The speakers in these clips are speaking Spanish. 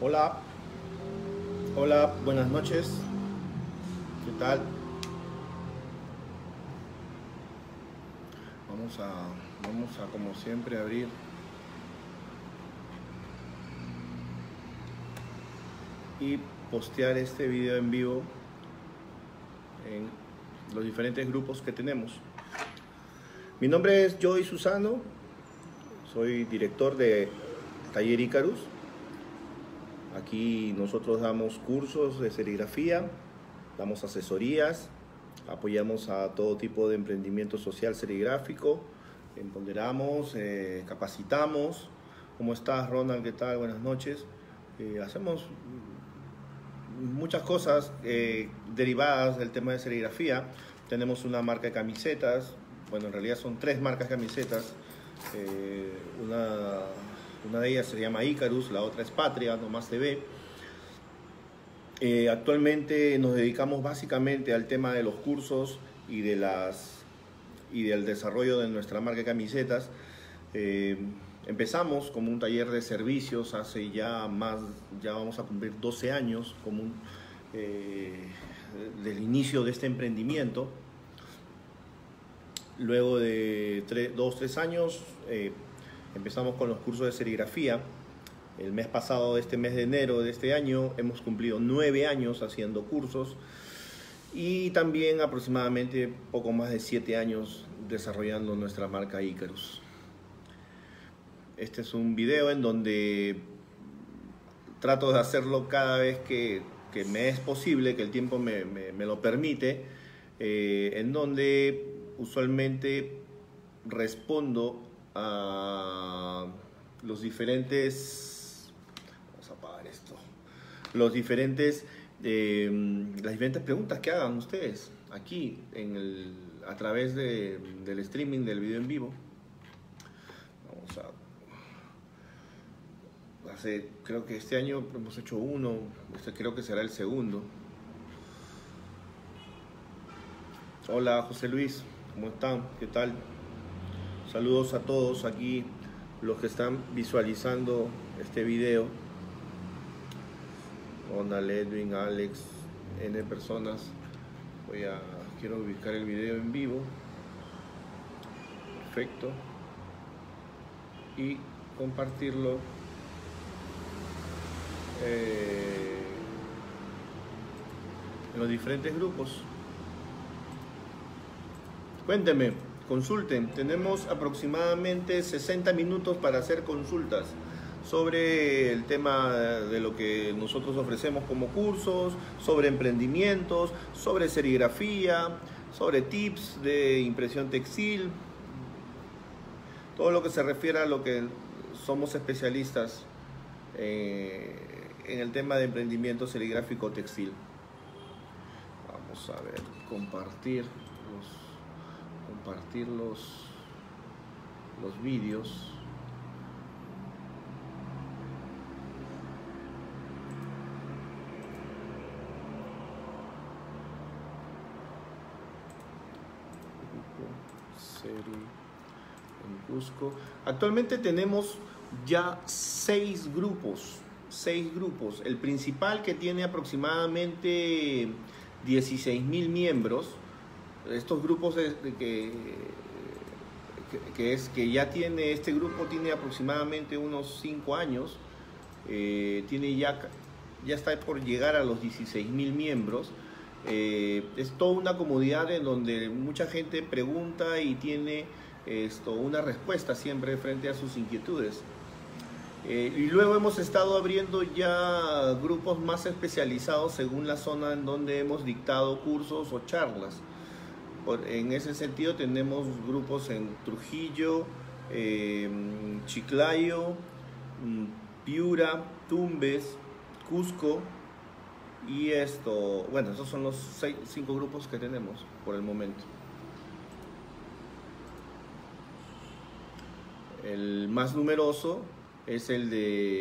Hola, hola, buenas noches. ¿Qué tal? Vamos a como siempre abrir y postear este video en vivo en los diferentes grupos que tenemos. Mi nombre es Joy Susano, soy director de Taller Icarus. Aquí nosotros damos cursos de serigrafía, damos asesorías, apoyamos a todo tipo de emprendimiento social serigráfico, empoderamos, capacitamos. ¿Cómo estás, Ronald? ¿Qué tal? Buenas noches. Hacemos muchas cosas derivadas del tema de serigrafía. Tenemos una marca de camisetas, bueno, en realidad son 3 marcas de camisetas. Una de ellas se llama Icarus, la otra es Patria, Nomás TV. Actualmente nos dedicamos básicamente al tema de los cursos y del desarrollo de nuestra marca de camisetas. Empezamos como un taller de servicios hace ya vamos a cumplir 12 años del inicio de este emprendimiento. Luego de 2-3 años empezamos con los cursos de serigrafía. El mes pasado, este mes de enero de este año, hemos cumplido 9 años haciendo cursos y también aproximadamente poco más de 7 años desarrollando nuestra marca Icarus. Este es un video en donde trato de hacerlo cada vez que me es posible, que el tiempo me lo permite, en donde usualmente respondo a los diferentes... Vamos a apagar esto. Las diferentes preguntas que hagan ustedes aquí a través del streaming del video en vivo. Creo que este año hemos hecho uno, creo que será el segundo. Hola José Luis, ¿cómo están? ¿Qué tal? Saludos a todos aquí, los que están visualizando este video. Ronald, Edwin, Alex, N personas. Quiero ubicar el video en vivo. Perfecto. Y compartirlo en los diferentes grupos. Cuéntenme, consulten. Tenemos aproximadamente 60 minutos para hacer consultas sobre el tema de lo que nosotros ofrecemos como cursos, sobre emprendimientos, sobre serigrafía, sobre tips de impresión textil, todo lo que se refiere a lo que somos especialistas en el tema de emprendimiento serigráfico textil. Vamos a ver, compartir los vídeos. En Cusco. Actualmente tenemos ya 6 grupos. El principal, que tiene aproximadamente 16.000 miembros. Estos grupos este grupo tiene aproximadamente unos 5 años. Ya está por llegar a los 16.000 miembros. Es toda una comunidad en donde mucha gente pregunta y tiene una respuesta siempre frente a sus inquietudes. Y luego hemos estado abriendo ya grupos más especializados según la zona en donde hemos dictado cursos o charlas. En ese sentido tenemos grupos en Trujillo, Chiclayo, Piura, Tumbes, Cusco. Y esos son los 5 grupos que tenemos por el momento. El más numeroso es el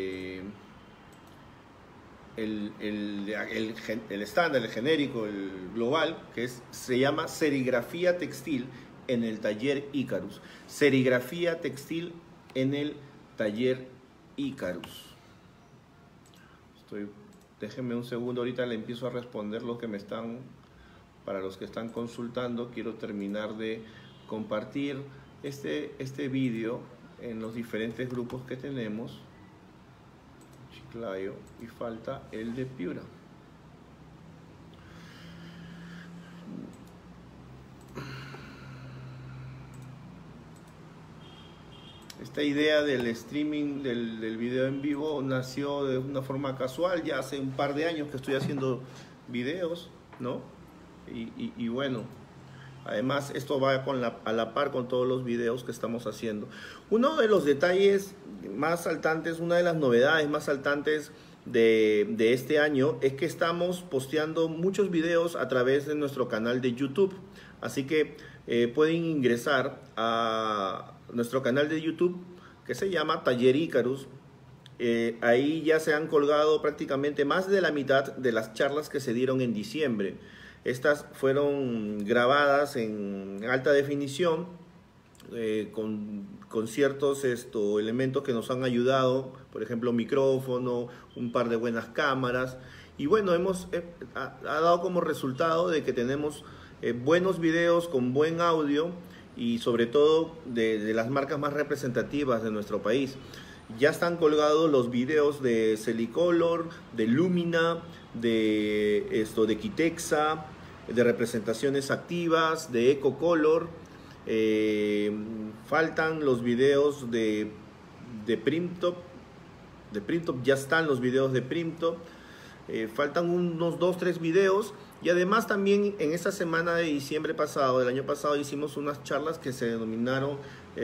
estándar, el genérico, el global, que se llama serigrafía textil en el taller Icarus. Serigrafía textil en el taller Icarus. Déjenme un segundo, ahorita le empiezo a responder lo que me están, para los que están consultando. Quiero terminar de compartir este vídeo en los diferentes grupos que tenemos. Chiclayo, y falta el de Piura. Esta idea del streaming del video en vivo nació de una forma casual. Ya hace un par de años que estoy haciendo videos, ¿no? Y bueno, además esto va a la par con todos los videos que estamos haciendo. Uno de los detalles más saltantes, una de las novedades más saltantes de este año es que estamos posteando muchos videos a través de nuestro canal de YouTube. Así que pueden ingresar a nuestro canal de YouTube, que se llama Taller Icarus. Ahí ya se han colgado prácticamente más de la mitad de las charlas que se dieron en diciembre. Estas fueron grabadas en alta definición, con ciertos elementos que nos han ayudado, por ejemplo micrófono, un par de buenas cámaras, y bueno, ha dado como resultado de que tenemos buenos videos con buen audio, y sobre todo de las marcas más representativas de nuestro país. Ya están colgados los videos de Celicolor, de Lumina, de Kitexa, de representaciones activas, de Ecocolor. Faltan los videos de Primtop. De Primtop ya están los videos de Primtop. Faltan unos 2-3 videos. Y además también en esta semana de diciembre pasado, del año pasado, hicimos unas charlas que se denominaron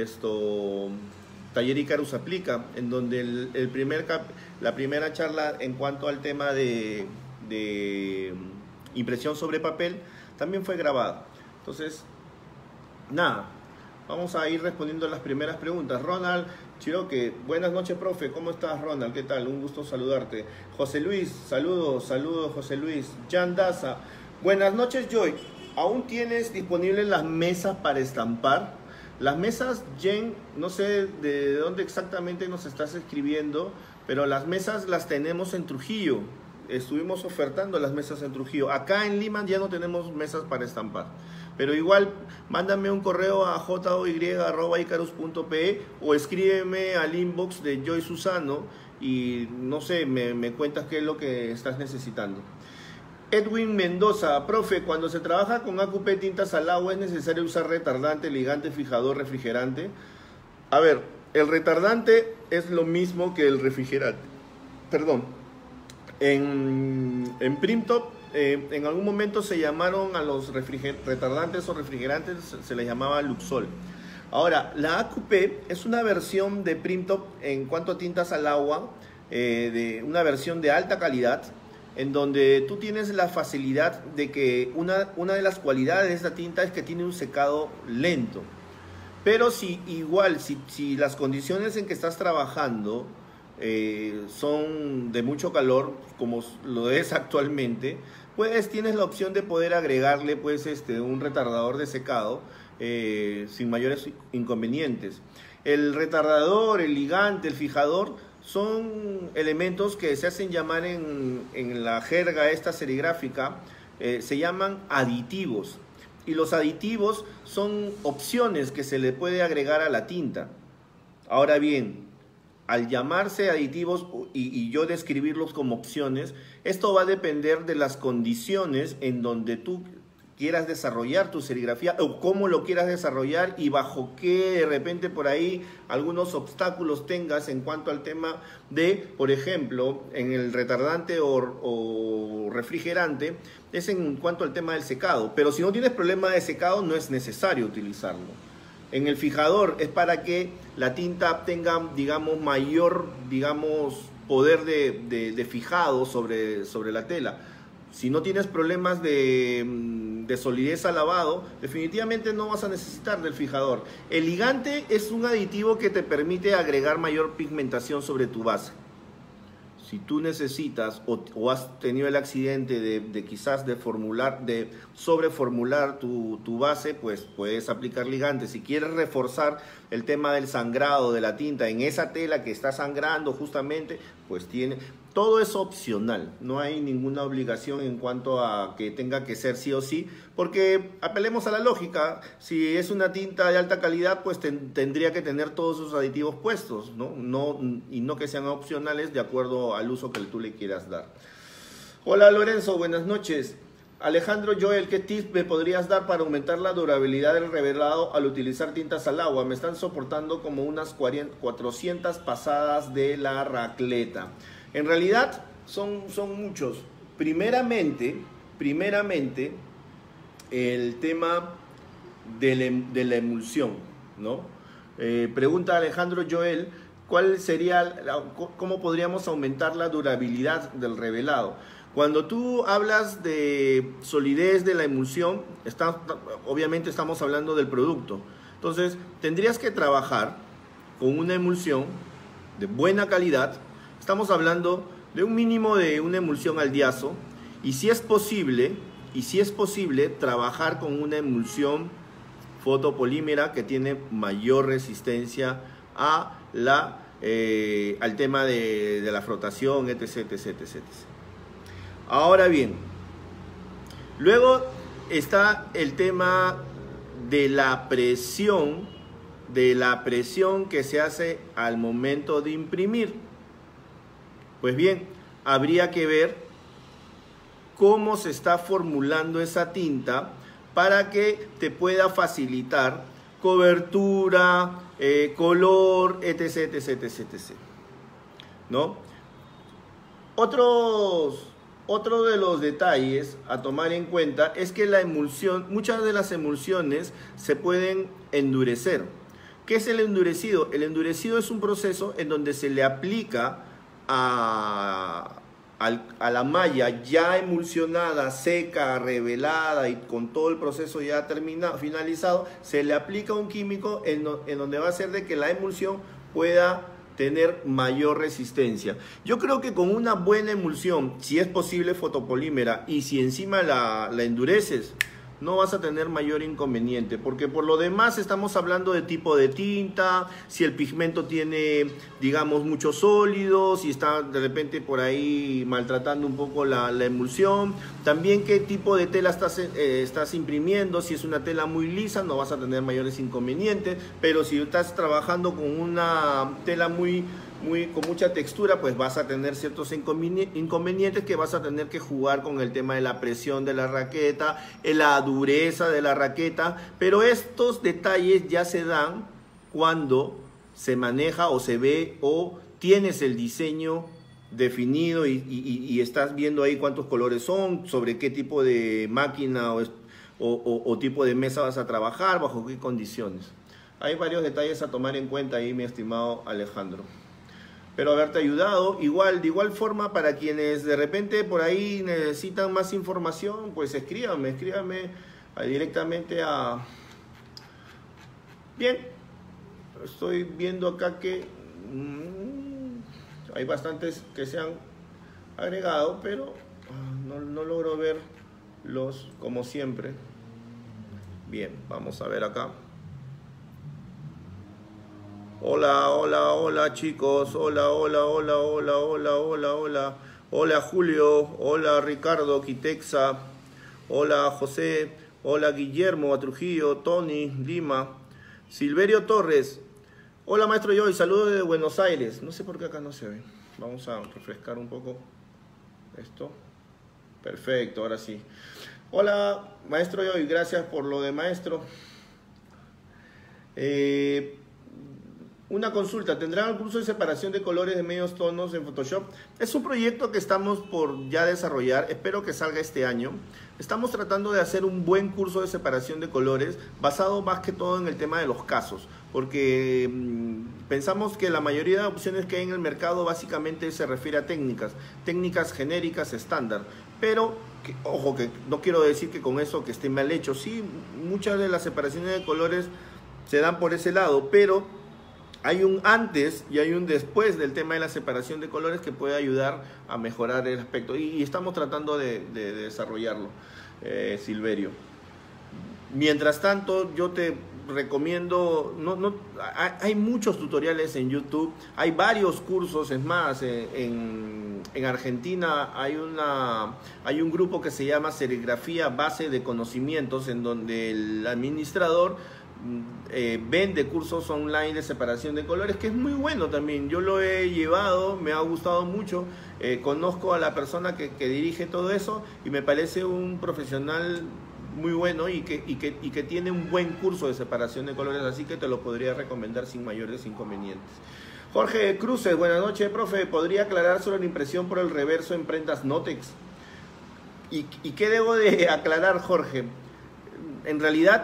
Taller Icarus Aplica, en donde la primera charla en cuanto al tema de impresión sobre papel también fue grabada. Entonces, nada, vamos a ir respondiendo las primeras preguntas. Ronald Chiroque, buenas noches, profe. ¿Cómo estás, Ronald? ¿Qué tal? Un gusto saludarte. José Luis, saludos, José Luis. Jan Daza, buenas noches, Joy. ¿Aún tienes disponibles las mesas para estampar? Las mesas, Jen, no sé de dónde exactamente nos estás escribiendo, pero las mesas las tenemos en Trujillo. Estuvimos ofertando las mesas en Trujillo. Acá en Lima ya no tenemos mesas para estampar. Pero igual, mándame un correo a joy@icarus.pe o escríbeme al inbox de Joy Susano y no sé, me cuentas qué es lo que estás necesitando. Edwin Mendoza, profe, cuando se trabaja con AQP tintas al agua, ¿es necesario usar retardante, ligante, fijador, refrigerante? A ver, el retardante es lo mismo que el refrigerante. Perdón. En Primtop, en algún momento se llamaron a los retardantes o refrigerantes, se les llamaba Luxol. Ahora, la AQP es una versión de Primtop en cuanto a tintas al agua, de una versión de alta calidad, en donde tú tienes la facilidad de que una de las cualidades de esta tinta es que tiene un secado lento. Pero si las condiciones en que estás trabajando son de mucho calor, como lo es actualmente, pues tienes la opción de poder agregarle un retardador de secado sin mayores inconvenientes. El retardador, el ligante, el fijador son elementos que se hacen llamar en la jerga esta serigráfica, se llaman aditivos. Y los aditivos son opciones que se le puede agregar a la tinta. Ahora bien, al llamarse aditivos y yo describirlos como opciones, esto va a depender de las condiciones en donde tú quieras desarrollar tu serigrafía o cómo lo quieras desarrollar y bajo qué de repente por ahí algunos obstáculos tengas en cuanto al tema de, por ejemplo, en el retardante o refrigerante, es en cuanto al tema del secado. Pero si no tienes problema de secado, no es necesario utilizarlo. En el fijador es para que la tinta tenga, digamos, mayor, poder de fijado sobre la tela. Si no tienes problemas de solidez al lavado, definitivamente no vas a necesitar del fijador. El ligante es un aditivo que te permite agregar mayor pigmentación sobre tu base. Si tú necesitas o has tenido el accidente de quizás de sobreformular tu base, pues puedes aplicar ligante. Si quieres reforzar el tema del sangrado de la tinta en esa tela que está sangrando justamente, pues Todo es opcional, no hay ninguna obligación en cuanto a que tenga que ser sí o sí, porque apelemos a la lógica, si es una tinta de alta calidad, pues tendría que tener todos sus aditivos puestos, y no que sean opcionales de acuerdo al uso que tú le quieras dar. Hola Lorenzo, buenas noches. Alejandro Joel, ¿qué tips me podrías dar para aumentar la durabilidad del revelado al utilizar tintas al agua? Me están soportando como unas 400 pasadas de la racleta. En realidad son muchos. Primeramente, el tema de la emulsión, ¿no? Pregunta Alejandro Joel, ¿cómo podríamos aumentar la durabilidad del revelado? Cuando tú hablas de solidez de la emulsión, obviamente estamos hablando del producto. Entonces, tendrías que trabajar con una emulsión de buena calidad. Estamos hablando de un mínimo de una emulsión al diazo. Y si es posible, trabajar con una emulsión fotopolímera que tiene mayor resistencia al tema de la frotación, etc. Ahora bien, luego está el tema de la presión que se hace al momento de imprimir. Pues bien, habría que ver cómo se está formulando esa tinta para que te pueda facilitar cobertura, color, etc. ¿No? Otro de los detalles a tomar en cuenta es que la emulsión, muchas de las emulsiones se pueden endurecer. ¿Qué es el endurecido? El endurecido es un proceso en donde se le aplica a la malla ya emulsionada, seca, revelada y con todo el proceso ya finalizado, se le aplica un químico en donde va a hacer de que la emulsión pueda tener mayor resistencia. Yo creo que con una buena emulsión, si es posible fotopolímera, y si encima la endureces, no vas a tener mayor inconveniente, porque por lo demás estamos hablando de tipo de tinta, si el pigmento tiene, digamos, mucho sólido, si está de repente por ahí maltratando un poco la emulsión, también qué tipo de tela estás imprimiendo. Si es una tela muy lisa, no vas a tener mayores inconvenientes, pero si estás trabajando con una tela con mucha textura, pues vas a tener ciertos inconvenientes que vas a tener que jugar con el tema de la presión de la raqueta, la dureza de la raqueta, pero estos detalles ya se dan cuando se maneja o se ve o tienes el diseño definido y estás viendo ahí cuántos colores son, sobre qué tipo de máquina o tipo de mesa vas a trabajar, bajo qué condiciones. Hay varios detalles a tomar en cuenta ahí, mi estimado Alejandro. Espero haberte ayudado. De igual forma, para quienes de repente por ahí necesitan más información, pues escríbanme directamente a... Bien, estoy viendo acá que hay bastantes que se han agregado, pero no logro verlos como siempre. Bien, vamos a ver acá. Hola chicos, hola. Hola Julio, hola Ricardo Quitexa, hola José, hola Guillermo a Trujillo, Tony, Lima, Silverio Torres. Hola maestro Joy, saludos desde Buenos Aires. No sé por qué acá no se ve. Vamos a refrescar un poco esto. Perfecto, ahora sí. Hola maestro Joy, gracias por lo de maestro. Una consulta, ¿tendrán el curso de separación de colores de medios tonos en Photoshop? Es un proyecto que estamos por ya desarrollar, espero que salga este año. Estamos tratando de hacer un buen curso de separación de colores basado más que todo en el tema de los casos, porque pensamos que la mayoría de opciones que hay en el mercado básicamente se refiere a técnicas genéricas estándar, pero ojo, que no quiero decir que con eso que esté mal hecho. Sí, muchas de las separaciones de colores se dan por ese lado, pero hay un antes y hay un después del tema de la separación de colores que puede ayudar a mejorar el aspecto. Y estamos tratando de desarrollarlo, Silverio. Mientras tanto, yo te recomiendo, hay muchos tutoriales en YouTube, hay varios cursos, es más, en Argentina hay un grupo que se llama Serigrafía Base de Conocimientos, en donde el administrador vende cursos online de separación de colores, que es muy bueno también. Yo lo he llevado, me ha gustado mucho, conozco a la persona que dirige todo eso y me parece un profesional muy bueno y que tiene un buen curso de separación de colores, así que te lo podría recomendar sin mayores inconvenientes. Jorge Cruces, buenas noches, profe. ¿Podría aclarar sobre la impresión por el reverso en prendas Notex? ¿Y qué debo de aclarar, Jorge? En realidad,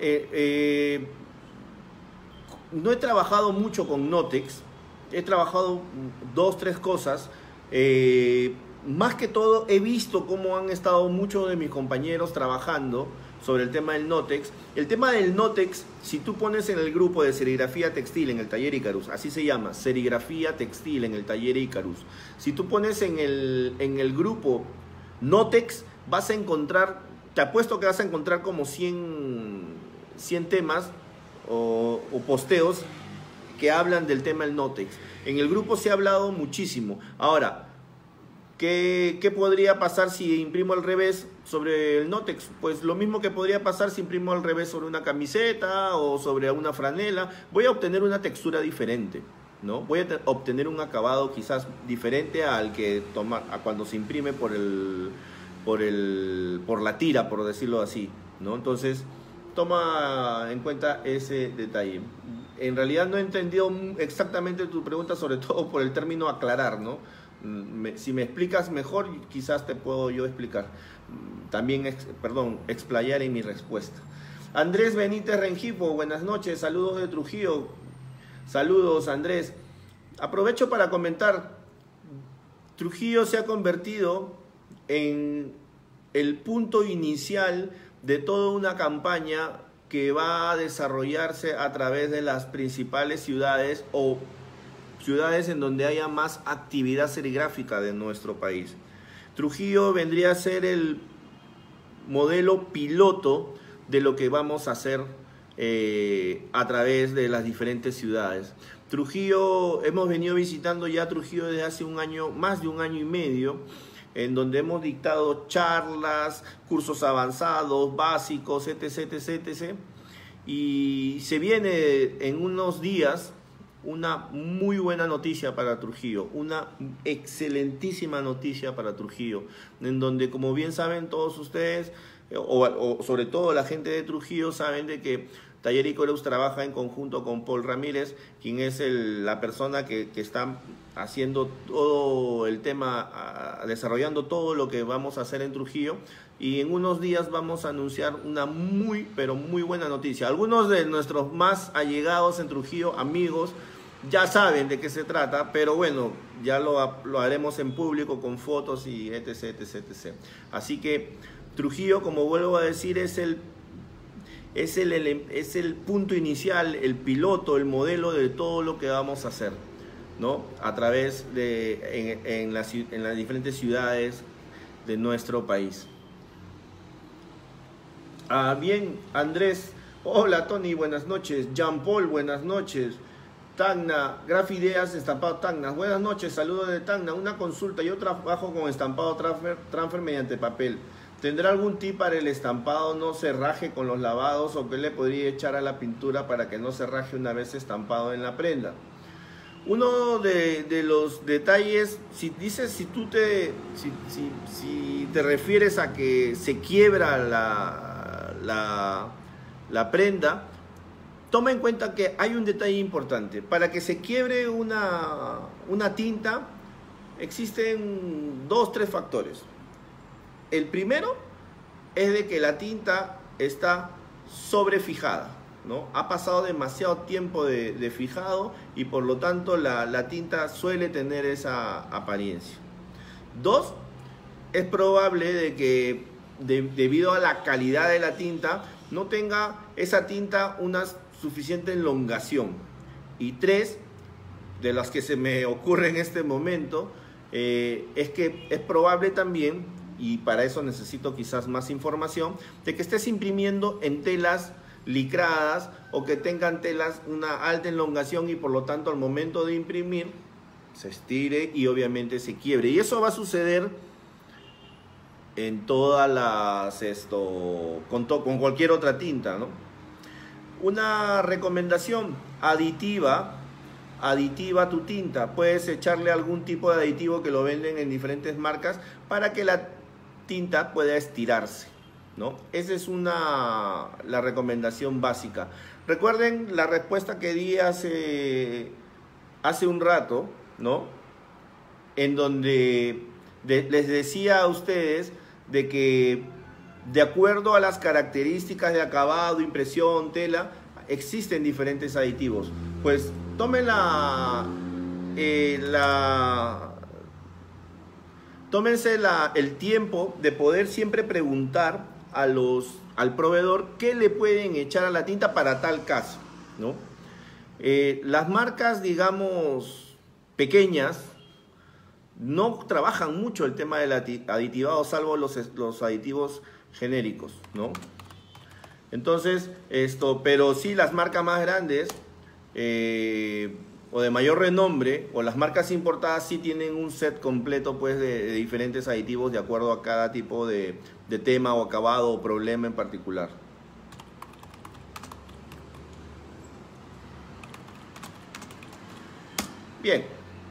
no he trabajado mucho con Notex, he trabajado 2, 3 cosas. Más que todo he visto cómo han estado muchos de mis compañeros trabajando sobre el tema del Notex. El tema del Notex, si tú pones en el grupo de serigrafía textil en el taller Icarus, así se llama, serigrafía textil en el taller Icarus. Si tú pones en el grupo Notex, vas a encontrar, te apuesto que vas a encontrar como 100 temas o posteos que hablan del tema del Notex. En el grupo se ha hablado muchísimo. Ahora, ¿qué podría pasar si imprimo al revés sobre el Notex? Pues lo mismo que podría pasar si imprimo al revés sobre una camiseta o sobre una franela. Voy a obtener una textura diferente, ¿no? Voy a obtener un acabado quizás diferente al que a cuando se imprime por la tira, por decirlo así, ¿no? Entonces, toma en cuenta ese detalle. En realidad no he entendido exactamente tu pregunta, sobre todo por el término aclarar, ¿no? Si me explicas mejor, quizás te puedo yo explicar. También, explayar en mi respuesta. Andrés Benítez Rengifo, buenas noches, saludos de Trujillo. Saludos, Andrés. Aprovecho para comentar, Trujillo se ha convertido en el punto inicial de toda una campaña que va a desarrollarse a través de las principales ciudades o ciudades en donde haya más actividad serigráfica de nuestro país. Trujillo vendría a ser el modelo piloto de lo que vamos a hacer a través de las diferentes ciudades. Trujillo, hemos venido visitando ya Trujillo desde hace un año, más de un año y medio, en donde hemos dictado charlas, cursos avanzados, básicos, etc, etc, etc. Y se viene en unos días una muy buena noticia para Trujillo, una excelentísima noticia para Trujillo, en donde, como bien saben todos ustedes, o sobre todo la gente de Trujillo, saben de que Taller Icarus trabaja en conjunto con Paul Ramírez, quien es la persona que está haciendo todo el tema, desarrollando todo lo que vamos a hacer en Trujillo, y en unos días vamos a anunciar una muy, pero muy buena noticia. Algunos de nuestros más allegados en Trujillo, amigos, ya saben de qué se trata, pero bueno, ya lo haremos en público con fotos y etc, etc, etc. Así que Trujillo, como vuelvo a decir, es el punto inicial, el piloto, el modelo de todo lo que vamos a hacer, ¿no? A través de en las diferentes ciudades de nuestro país. Bien, Andrés, hola Tony, buenas noches. Jean Paul, buenas noches. Tacna, Grafideas, estampado Tacna, buenas noches, saludos de Tacna. Una consulta, yo trabajo con estampado transfer mediante papel. ¿Tendrá algún tip para el estampado no se raje con los lavados, o qué le podría echar a la pintura para que no se raje una vez estampado en la prenda? Uno de los detalles, si te refieres a que se quiebra la prenda, toma en cuenta que hay un detalle importante. Para que se quiebre una tinta, existen 2, 3 factores. El primero es de que la tinta está sobrefijada, ¿no? Ha pasado demasiado tiempo de fijado y por lo tanto la tinta suele tener esa apariencia. 2, es probable de que debido a la calidad de la tinta no tenga esa tinta una suficiente elongación. Y 3, de las que se me ocurre en este momento, es que es probable también, y para eso necesito quizás más información, de que estés imprimiendo en telas licradas o que tengan telas una alta elongación y por lo tanto al momento de imprimir se estire y obviamente se quiebre. Y eso va a suceder en todas las con cualquier otra tinta, ¿no? Una recomendación: aditiva tu tinta. Puedes echarle algún tipo de aditivo que lo venden en diferentes marcas para que la tinta pueda estirarse, ¿no? Esa es la recomendación básica. Recuerden la respuesta que di hace un rato, ¿no? En donde les decía a ustedes de que de acuerdo a las características de acabado, impresión, tela, existen diferentes aditivos. Pues tomen tómense el tiempo de poder siempre preguntar al proveedor qué le pueden echar a la tinta para tal caso, ¿no? Las marcas, digamos, pequeñas no trabajan mucho el tema del aditivado, salvo los aditivos genéricos, ¿no? Entonces, pero sí las marcas más grandes o de mayor renombre, o las marcas importadas, sí tienen un set completo pues de diferentes aditivos de acuerdo a cada tipo de tema o acabado o problema en particular. Bien.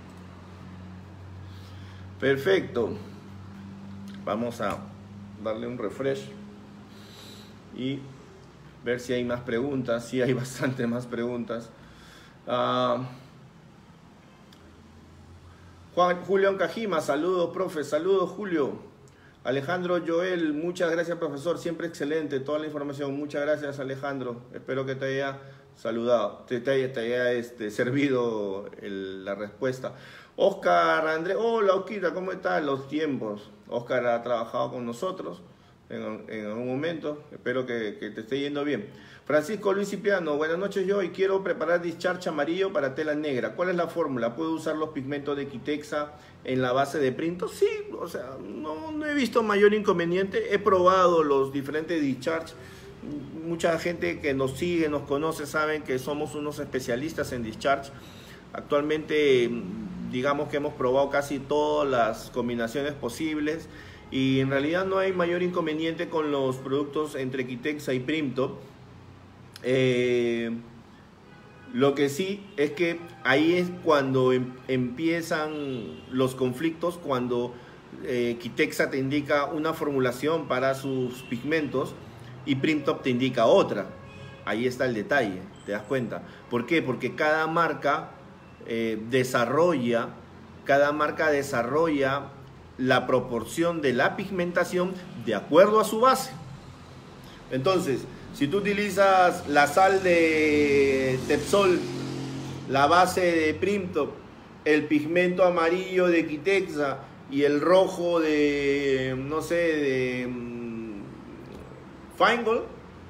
Perfecto. Vamos a darle un refresh y ver si hay más preguntas. Sí, hay bastante más preguntas. Julio Cajima, saludos, profe. Saludos, Julio. Alejandro Joel, muchas gracias, profesor. Siempre excelente toda la información. Muchas gracias, Alejandro. Espero que te haya saludado, te haya servido la respuesta. Oscar Andrés, hola Osquita, ¿cómo estás? Los tiempos. Oscar ha trabajado con nosotros en algún momento. Espero que te esté yendo bien. Francisco Luis Cipriano, buenas noches. Yo hoy quiero preparar discharge amarillo para tela negra. ¿Cuál es la fórmula? ¿Puedo usar los pigmentos de Quitexa en la base de Printo? Sí, o sea, no he visto mayor inconveniente. He probado los diferentes discharge. Mucha gente que nos sigue, nos conoce, saben que somos unos especialistas en discharge. Actualmente, digamos que hemos probado casi todas las combinaciones posibles y en realidad no hay mayor inconveniente con los productos entre Quitexa y Printo. Lo que sí es que ahí es cuando empiezan los conflictos, cuando Quitexa te indica una formulación para sus pigmentos y Printo te indica otra. Ahí está el detalle, ¿te das cuenta? ¿Por qué? Porque cada marca desarrolla la proporción de la pigmentación de acuerdo a su base. Entonces, si tú utilizas la sal de Tepsol, la base de Printo, el pigmento amarillo de Quitexa y el rojo de, no sé, de Feingold,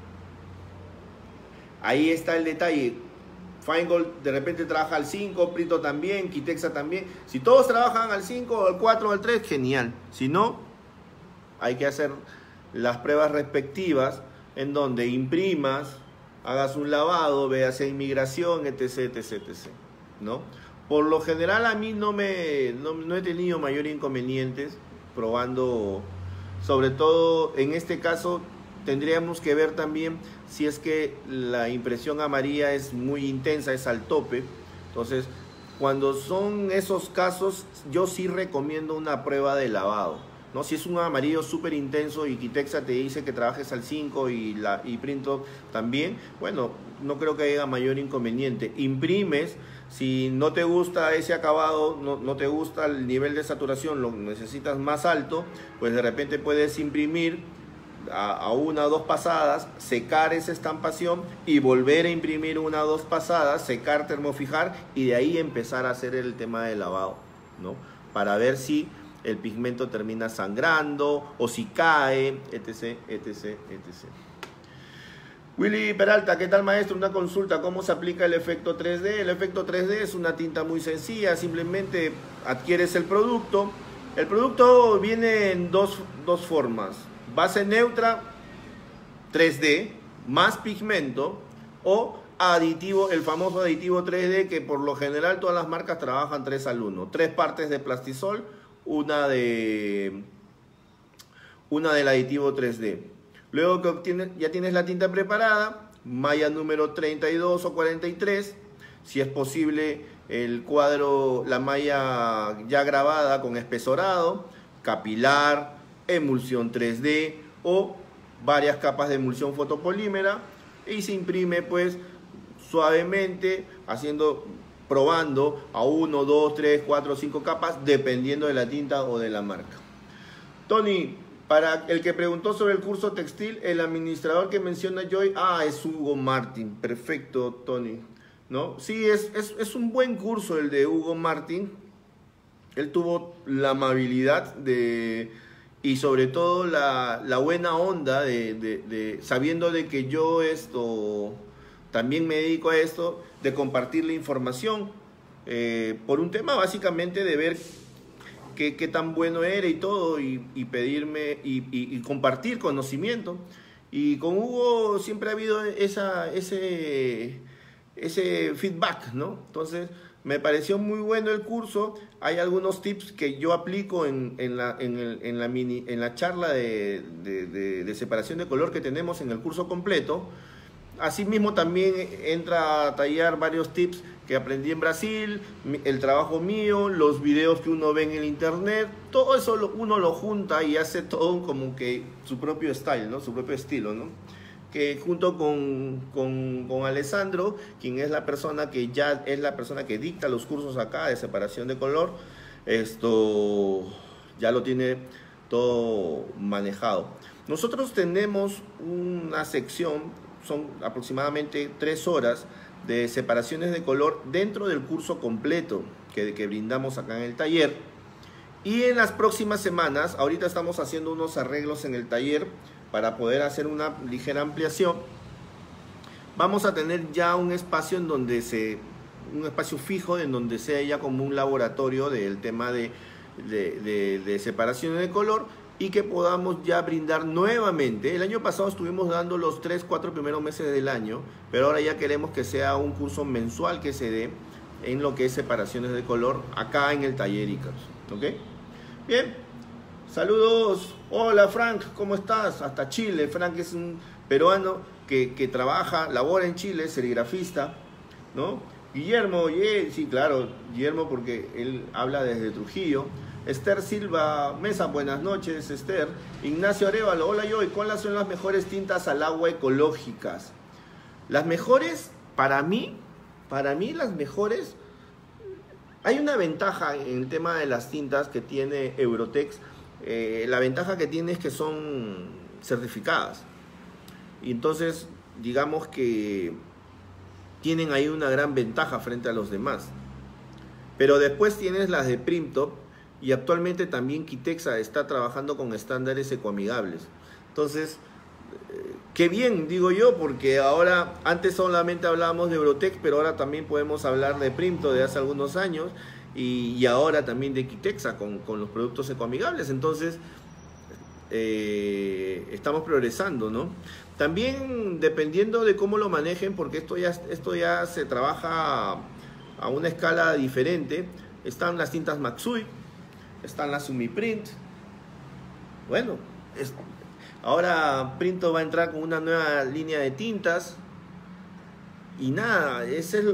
ahí está el detalle. Feingold de repente trabaja al 5, Printo también, Quitexa también. Si todos trabajan al 5, al 4, al 3, genial. Si no, hay que hacer las pruebas respectivas en donde imprimas, hagas un lavado, veas si hay migración, etc, etc, etc, ¿no? Por lo general a mí no he tenido mayor inconvenientes probando, sobre todo en este caso tendríamos que ver también si es que la impresión amarilla es muy intensa, es al tope. Entonces, cuando son esos casos, yo sí recomiendo una prueba de lavado, ¿no? Si es un amarillo súper intenso y Quitexa te dice que trabajes al 5 y Printo también, bueno, no creo que haya mayor inconveniente. Imprimes, si no te gusta ese acabado, no te gusta el nivel de saturación, lo necesitas más alto, pues de repente puedes imprimir a una o dos pasadas, secar esa estampación y volver a imprimir una o dos pasadas, secar, termofijar y de ahí empezar a hacer el tema de lavado, ¿no? Para ver si el pigmento termina sangrando o si cae, etc, etc, etc. Willy Peralta, ¿qué tal, maestro? Una consulta, ¿cómo se aplica el efecto 3D? El efecto 3D es una tinta muy sencilla, simplemente adquieres el producto. El producto viene en dos formas: base neutra 3D, más pigmento o aditivo, el famoso aditivo 3D, que por lo general todas las marcas trabajan 3 al 1. 3 partes de plastisol, una del aditivo 3D. Luego que ya tienes la tinta preparada, malla número 32 o 43, si es posible el cuadro, la malla ya grabada con espesorado, capilar, emulsión 3D o varias capas de emulsión fotopolímera, y se imprime pues suavemente, probando a 1, 2, 3, 4, 5 capas, dependiendo de la tinta o de la marca. Tony, para el que preguntó sobre el curso textil, el administrador que menciona Joy, es Hugo Martín. Perfecto, Tony, ¿no? Sí, es un buen curso el de Hugo Martín. Él tuvo la amabilidad y sobre todo la buena onda sabiendo de que yo también me dedico a esto, de compartir la información, por un tema básicamente de ver qué tan bueno era y todo, y pedirme y compartir conocimiento. Y con Hugo siempre ha habido ese feedback, ¿no? Entonces me pareció muy bueno el curso. Hay algunos tips que yo aplico en la charla de separación de color que tenemos en el curso completo. Asimismo también entra a tallar varios tips que aprendí en Brasil, el trabajo mío, los videos que uno ve en el internet. Todo eso uno lo junta y hace todo como que su propio style, ¿no? Su propio estilo, ¿no? Que junto con Alessandro, quien es la persona que dicta los cursos acá de separación de color, ya lo tiene todo manejado. Nosotros tenemos una sección, son aproximadamente 3 horas de separaciones de color dentro del curso completo que brindamos acá en el taller. Y en las próximas semanas, ahorita estamos haciendo unos arreglos en el taller para poder hacer una ligera ampliación. Vamos a tener ya un espacio un espacio fijo en donde sea ya como un laboratorio del tema de separación de color, y que podamos ya brindar nuevamente. El año pasado estuvimos dando los 3-4 primeros meses del año, pero ahora ya queremos que sea un curso mensual que se dé en lo que es separaciones de color acá en el taller Icarus. ¿Ok? Bien. Saludos. Hola Frank, ¿cómo estás? Hasta Chile. Frank es un peruano que labora en Chile, serigrafista, ¿no? Guillermo, sí, claro, Guillermo, porque él habla desde Trujillo. Esther Silva Mesa, buenas noches, Esther. Ignacio Arevalo, hola Joy, ¿cuáles son las mejores tintas al agua ecológicas? Las mejores, para mí las mejores, hay una ventaja en el tema de las tintas que tiene Eurotex. La ventaja que tiene es que son certificadas, y entonces digamos que tienen ahí una gran ventaja frente a los demás. Pero después tienes las de Primtop, y actualmente también Quitexa está trabajando con estándares ecoamigables. Entonces, qué bien, digo yo, porque ahora, antes solamente hablábamos de Eurotex, pero ahora también podemos hablar de Primtop de hace algunos años, y ahora también de Quitexa con los productos ecoamigables. Entonces, estamos progresando, ¿no? También dependiendo de cómo lo manejen, porque esto ya se trabaja a una escala diferente. Están las tintas Maxui, están las Sumiprint. Bueno, ahora Printo va a entrar con una nueva línea de tintas. Y nada,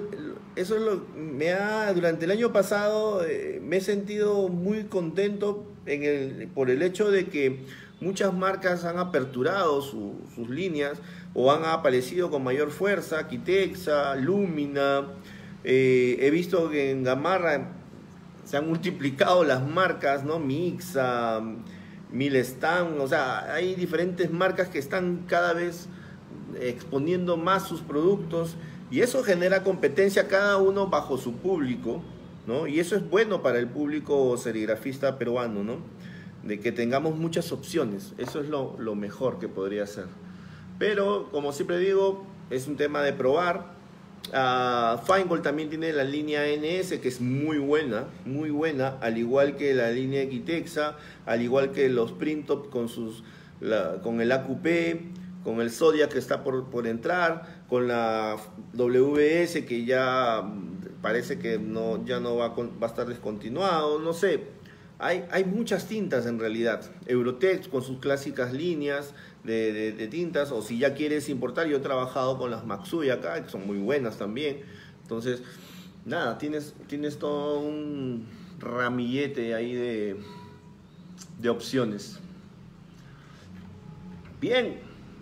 durante el año pasado me he sentido muy contento por el hecho de que muchas marcas han aperturado sus líneas o han aparecido con mayor fuerza. Quitexa, Lumina, he visto que en Gamarra se han multiplicado las marcas, ¿no? Mixa, Milestan, o sea, hay diferentes marcas que están cada vez exponiendo más sus productos, y eso genera competencia, cada uno bajo su público, ¿no? Y eso es bueno para el público serigrafista peruano, ¿no? De que tengamos muchas opciones, eso es lo mejor que podría ser. Pero, como siempre digo, es un tema de probar. Feingold también tiene la línea NS, que es muy buena, al igual que la línea de Quitexa, al igual que los Printop con el AQP, con el Zodiac que está por entrar, con la WS que ya parece que ya no va a estar descontinuado, no sé. Hay muchas tintas en realidad. Eurotex con sus clásicas líneas de tintas, o si ya quieres importar, yo he trabajado con las Maxui acá, que son muy buenas también. Entonces, nada, tienes todo un ramillete ahí de opciones. Bien.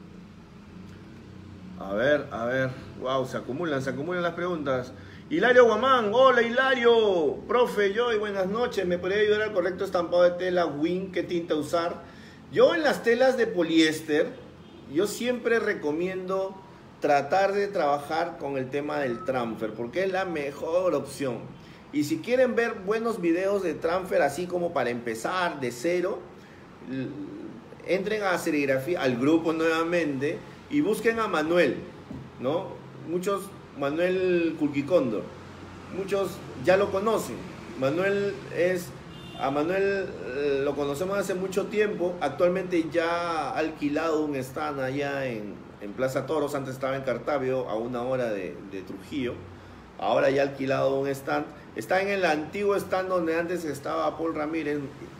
A ver, wow, se acumulan las preguntas. Hilario Guamán, hola Hilario, profe, buenas noches, ¿me podría ayudar al correcto estampado de tela Win? ¿Qué tinta usar? Yo en las telas de poliéster, yo siempre recomiendo tratar de trabajar con el tema del transfer, porque es la mejor opción. Y si quieren ver buenos videos de transfer, así como para empezar de cero, entren a serigrafía, al grupo nuevamente, y busquen a Manuel, ¿no? Manuel Culquicóndor, muchos ya lo conocen. A Manuel lo conocemos hace mucho tiempo. Actualmente ya ha alquilado un stand allá en Plaza Toros. Antes estaba en Cartavio, a 1 hora de Trujillo. Ahora ya ha alquilado un stand. Está en el antiguo stand donde antes estaba Paul Ramírez.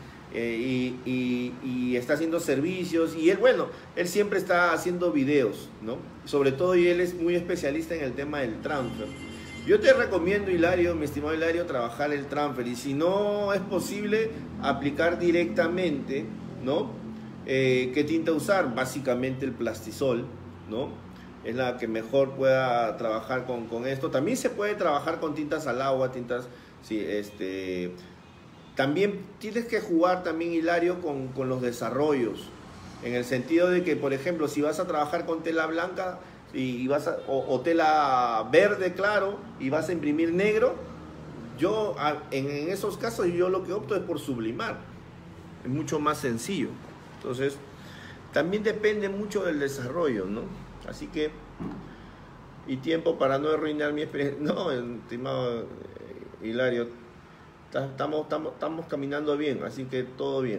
Y está haciendo servicios, y él siempre está haciendo videos, ¿no? Sobre todo, y él es muy especialista en el tema del transfer. Yo te recomiendo, Hilario, mi estimado Hilario, trabajar el transfer, y si no es posible, aplicar directamente, ¿no? ¿Qué tinta usar? Básicamente el Plastisol, ¿no? Es la que mejor pueda trabajar con esto. También se puede trabajar con tintas al agua, sí, también tienes que jugar también, Hilario, con los desarrollos, en el sentido de que, por ejemplo, si vas a trabajar con tela blanca o tela verde claro y vas a imprimir negro, en esos casos yo lo que opto es por sublimar, es mucho más sencillo. Entonces, también depende mucho del desarrollo, ¿no? Así que, y tiempo para no arruinar mi experiencia. No, estimado Hilario, estamos caminando bien, así que todo bien.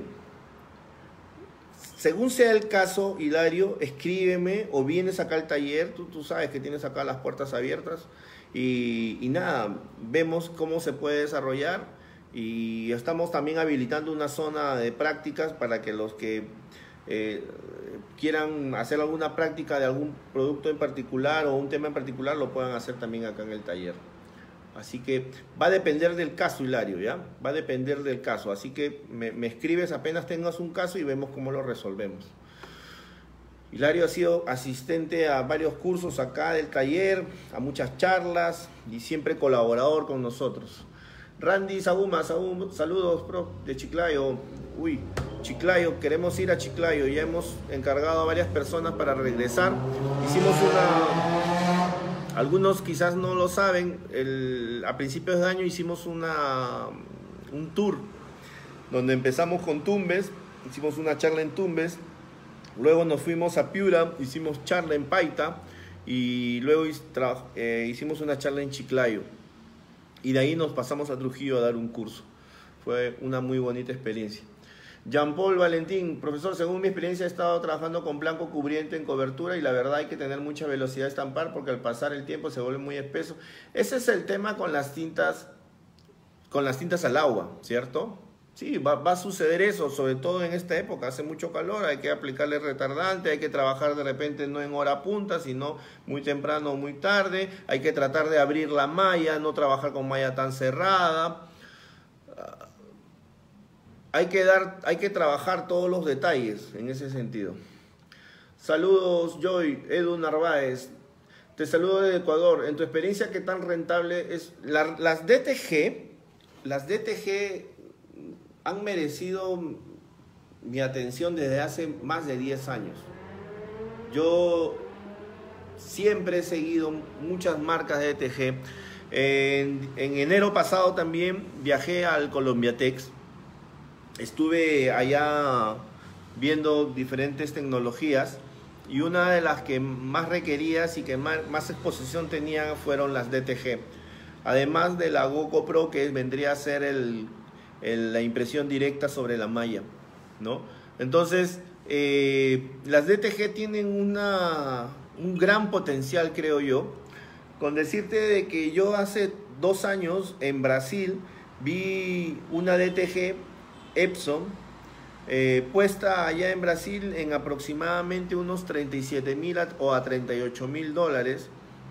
Según sea el caso, Hilario, escríbeme o vienes acá al taller. Tú sabes que tienes acá las puertas abiertas, y nada, vemos cómo se puede desarrollar, y estamos también habilitando una zona de prácticas para que los que quieran hacer alguna práctica de algún producto en particular o un tema en particular lo puedan hacer también acá en el taller. Así que va a depender del caso, Hilario, ¿ya? Va a depender del caso. Así que me escribes apenas tengas un caso y vemos cómo lo resolvemos. Hilario ha sido asistente a varios cursos acá del taller, a muchas charlas, y siempre colaborador con nosotros. Randy Saguma, saludos, pro, de Chiclayo. Uy, Chiclayo, queremos ir a Chiclayo. Ya hemos encargado a varias personas para regresar. Hicimos algunos quizás no lo saben, a principios de año hicimos un tour donde empezamos con Tumbes, hicimos una charla en Tumbes, luego nos fuimos a Piura, hicimos charla en Paita, y luego hicimos una charla en Chiclayo, y de ahí nos pasamos a Trujillo a dar un curso. Fue una muy bonita experiencia. Jean-Paul Valentín, profesor, según mi experiencia he estado trabajando con blanco cubriente en cobertura, y la verdad hay que tener mucha velocidad de estampar porque al pasar el tiempo se vuelve muy espeso. Ese es el tema con las tintas al agua, ¿cierto? Sí, va a suceder eso, sobre todo en esta época, hace mucho calor, hay que aplicarle retardante, hay que trabajar de repente no en hora punta, sino muy temprano o muy tarde, hay que tratar de abrir la malla, no trabajar con malla tan cerrada. Hay que trabajar todos los detalles en ese sentido. Saludos, Joy, Edu Narváez. Te saludo desde Ecuador. En tu experiencia, ¿qué tan rentable es? Las DTG han merecido mi atención desde hace más de 10 años. Yo siempre he seguido muchas marcas de DTG. En enero pasado también viajé al Colombiatex. Estuve allá viendo diferentes tecnologías, y una de las que más requerías y que más exposición tenía fueron las DTG. Además de la Goco Pro, que vendría a ser la impresión directa sobre la malla, ¿no? Entonces, las DTG tienen un gran potencial, creo yo, con decirte de que yo hace 2 años en Brasil vi una DTG Epson puesta allá en Brasil en aproximadamente unos 37.000 o a $38.000.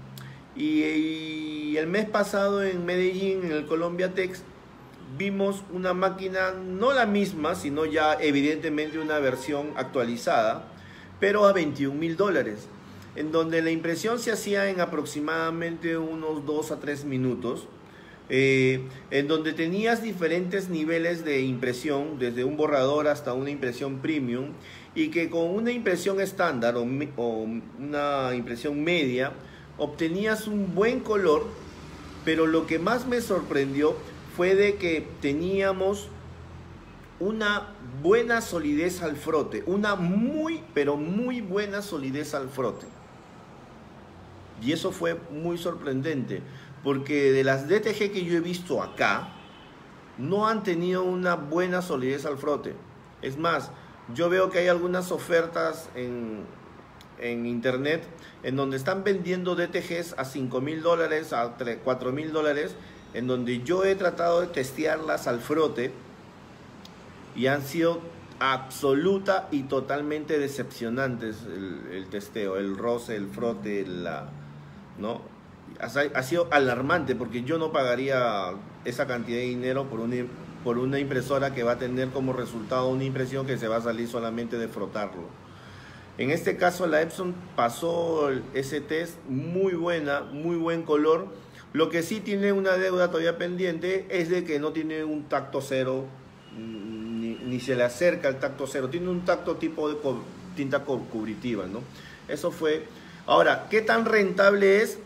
Y el mes pasado en Medellín, en el Colombia Tex, vimos una máquina, no la misma, sino ya evidentemente una versión actualizada, pero a $21.000, en donde la impresión se hacía en aproximadamente unos 2 a 3 minutos, en donde tenías diferentes niveles de impresión, desde un borrador hasta una impresión premium, y que con una impresión estándar o una impresión media obtenías un buen color, pero lo que más me sorprendió fue de que teníamos una buena solidez al frote, una muy, pero muy buena solidez al frote. Y eso fue muy sorprendente, porque de las DTG que yo he visto acá, no han tenido una buena solidez al frote. Es más, yo veo que hay algunas ofertas en internet en donde están vendiendo DTGs a $5.000, a $4.000, en donde yo he tratado de testearlas al frote y han sido absoluta y totalmente decepcionantes el testeo, el roce, el frote, ¿no? Ha sido alarmante, porque yo no pagaría esa cantidad de dinero por una impresora que va a tener como resultado una impresión que se va a salir solamente de frotarlo. En este caso la Epson pasó ese test muy buena, muy buen color. Lo que sí tiene una deuda todavía pendiente es de que no tiene un tacto cero, ni se le acerca al tacto cero. Tiene un tacto tipo de tinta cubritiva, ¿no? Eso fue. Ahora, ¿qué tan rentable es?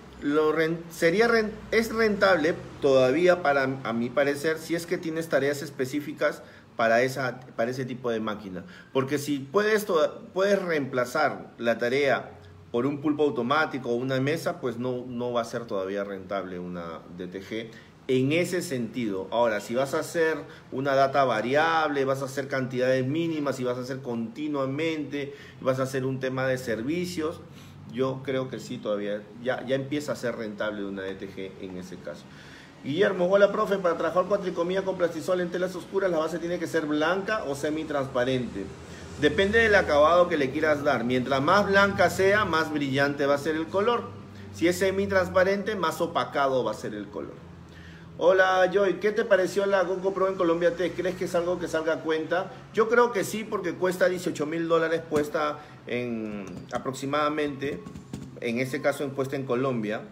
Es rentable todavía, a mi parecer, si es que tienes tareas específicas para ese tipo de máquina. Porque si puedes reemplazar la tarea por un pulpo automático o una mesa, pues no va a ser todavía rentable una DTG en ese sentido. Ahora, si vas a hacer una data variable, vas a hacer cantidades mínimas y vas a hacer continuamente, vas a hacer un tema de servicios, yo creo que sí, todavía ya empieza a ser rentable una DTG en ese caso. Guillermo, hola profe, para trabajar cuatricomía con plastisol en telas oscuras, la base tiene que ser blanca o semi-transparente. Depende del acabado que le quieras dar. Mientras más blanca sea, más brillante va a ser el color. Si es semi-transparente, más opacado va a ser el color. Hola Joy, ¿qué te pareció la GoPro en Colombia Tech? ¿Crees que es algo que salga a cuenta? Yo creo que sí, porque cuesta $18.000 puesta aproximadamente, en este caso puesta en Colombia.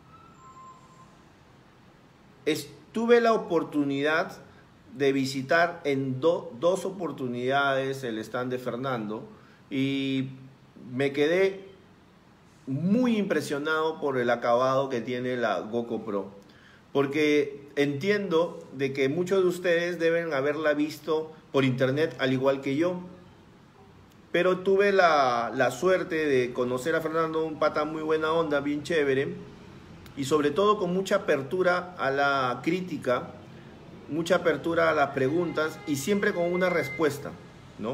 Tuve la oportunidad de visitar en dos oportunidades el stand de Fernando y me quedé muy impresionado por el acabado que tiene la GoPro, porque entiendo de que muchos de ustedes deben haberla visto por internet al igual que yo, pero tuve la suerte de conocer a Fernando, un pata muy buena onda, bien chévere, y sobre todo con mucha apertura a la crítica, mucha apertura a las preguntas y siempre con una respuesta, ¿no?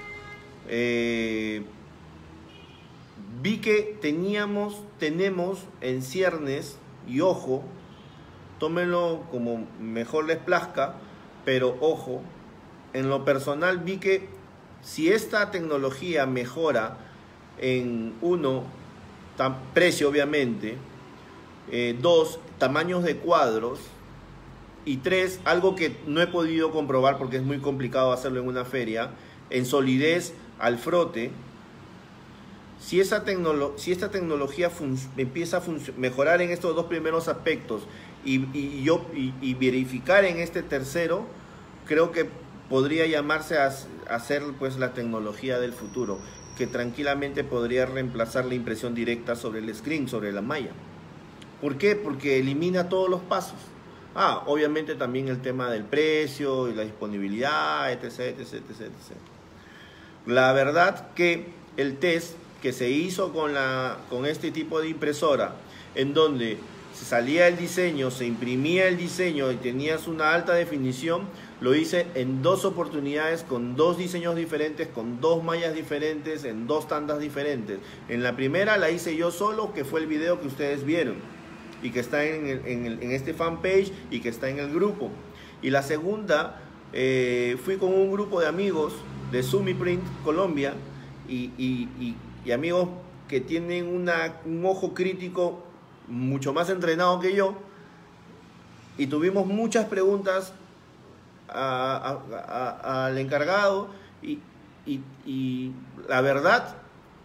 Vi que tenemos en ciernes, y ojo, tómenlo como mejor les plazca, pero ojo, en lo personal vi que si esta tecnología mejora en precio obviamente, 2, tamaños de cuadros, y 3, algo que no he podido comprobar porque es muy complicado hacerlo en una feria, en solidez al frote. Si esta tecnología empieza a mejorar en estos 2 primeros aspectos y verificar en este tercero, creo que podría llamarse a ser pues la tecnología del futuro, que tranquilamente podría reemplazar la impresión directa sobre el screen, sobre la malla. ¿Por qué? Porque elimina todos los pasos. Obviamente también el tema del precio y la disponibilidad, etc. La verdad que el test que se hizo con este tipo de impresora, en donde se salía el diseño, se imprimía el diseño y tenías una alta definición. Lo hice en 2 oportunidades, con 2 diseños diferentes, con 2 mallas diferentes, en 2 tandas diferentes. En la primera la hice yo solo, que fue el video que ustedes vieron y que está en este fanpage y que está en el grupo. Y la segunda, fui con un grupo de amigos de Sumiprint Colombia y amigos que tienen un ojo crítico mucho más entrenado que yo, y tuvimos muchas preguntas al encargado y la verdad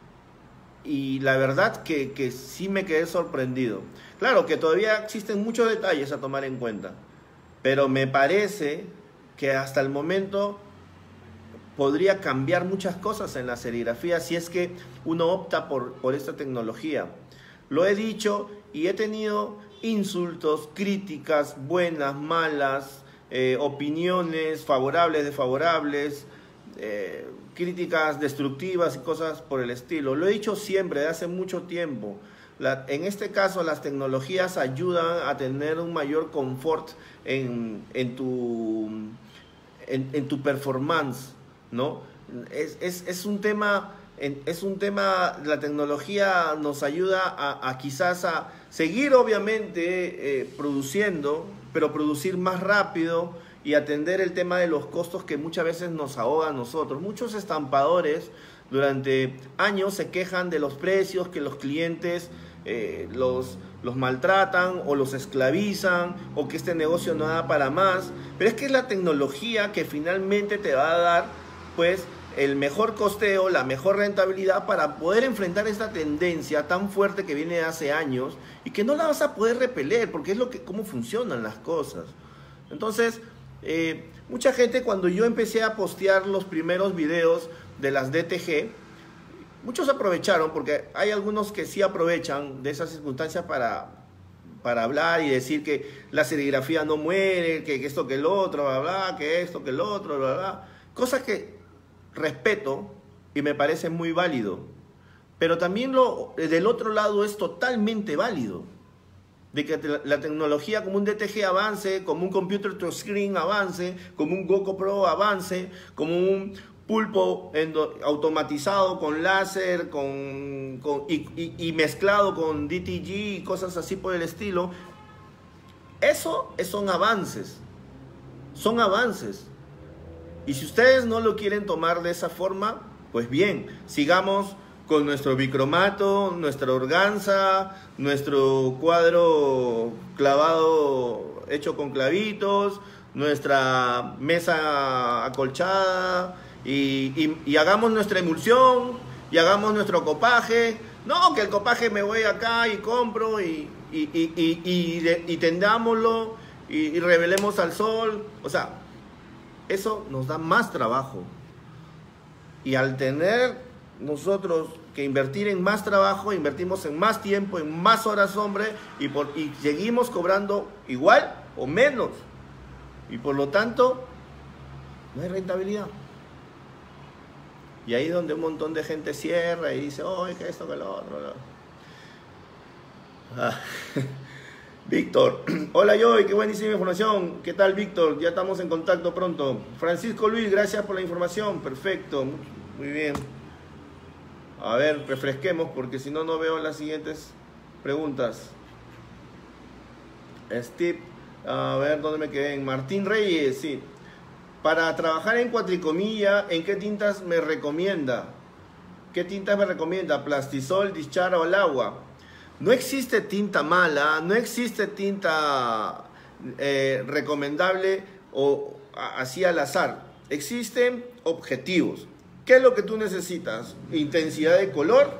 que sí me quedé sorprendido. Claro que todavía existen muchos detalles a tomar en cuenta, pero me parece que hasta el momento podría cambiar muchas cosas en la serigrafía si es que uno opta por esta tecnología. Lo he dicho y he tenido insultos, críticas, buenas, malas, opiniones favorables, desfavorables, críticas destructivas y cosas por el estilo. Lo he dicho siempre, de hace mucho tiempo. En este caso, las tecnologías ayudan a tener un mayor confort en tu performance, ¿no? Es un tema, la tecnología nos ayuda a quizás a seguir obviamente produciendo, pero producir más rápido y atender el tema de los costos que muchas veces nos ahoga a nosotros. Muchos estampadores durante años se quejan de los precios, que los clientes los maltratan o los esclavizan, o que este negocio no da para más, pero es que es la tecnología que finalmente te va a dar pues el mejor costeo, la mejor rentabilidad para poder enfrentar esta tendencia tan fuerte que viene de hace años y que no la vas a poder repeler, porque es cómo funcionan las cosas. Entonces, mucha gente, cuando yo empecé a postear los primeros videos de las DTG, muchos aprovecharon, porque hay algunos que sí aprovechan de esas circunstancias para hablar y decir que la serigrafía no muere, que esto, que el otro, bla, bla, que esto, que el otro, bla, bla. Cosas que respeto y me parece muy válido. Pero también del otro lado es totalmente válido. De que la tecnología como un DTG avance, como un Computer to Screen avance, como un Goco Pro avance, como un pulpo automatizado con láser y mezclado con DTG y cosas así por el estilo. Eso son avances. Son avances. Y si ustedes no lo quieren tomar de esa forma, pues bien, sigamos con nuestro bicromato, nuestra organza, nuestro cuadro clavado hecho con clavitos, nuestra mesa acolchada, y hagamos nuestra emulsión y hagamos nuestro copaje. No, que el copaje me voy acá y compro y tendámoslo y revelemos al sol. O sea, eso nos da más trabajo, y al tener nosotros que invertir en más trabajo, invertimos en más tiempo, en más horas hombre, y seguimos cobrando igual o menos, y por lo tanto no hay rentabilidad. Y ahí es donde un montón de gente cierra y dice, oh, que esto, que lo otro, ¿no? Víctor, hola Joy, qué buenísima información. ¿Qué tal, Víctor? Ya estamos en contacto pronto. Francisco Luis, gracias por la información. Perfecto, muy bien. A ver, refresquemos porque si no, no veo las siguientes preguntas. Steve, a ver, ¿dónde me quedé? Martín Reyes, sí. Para trabajar en cuatricomilla, ¿en qué tintas me recomienda? ¿Qué tintas me recomienda? ¿Plastisol, Dischara o el agua? No existe tinta mala, no existe tinta recomendable o así al azar. Existen objetivos. ¿Qué es lo que tú necesitas? Intensidad de color,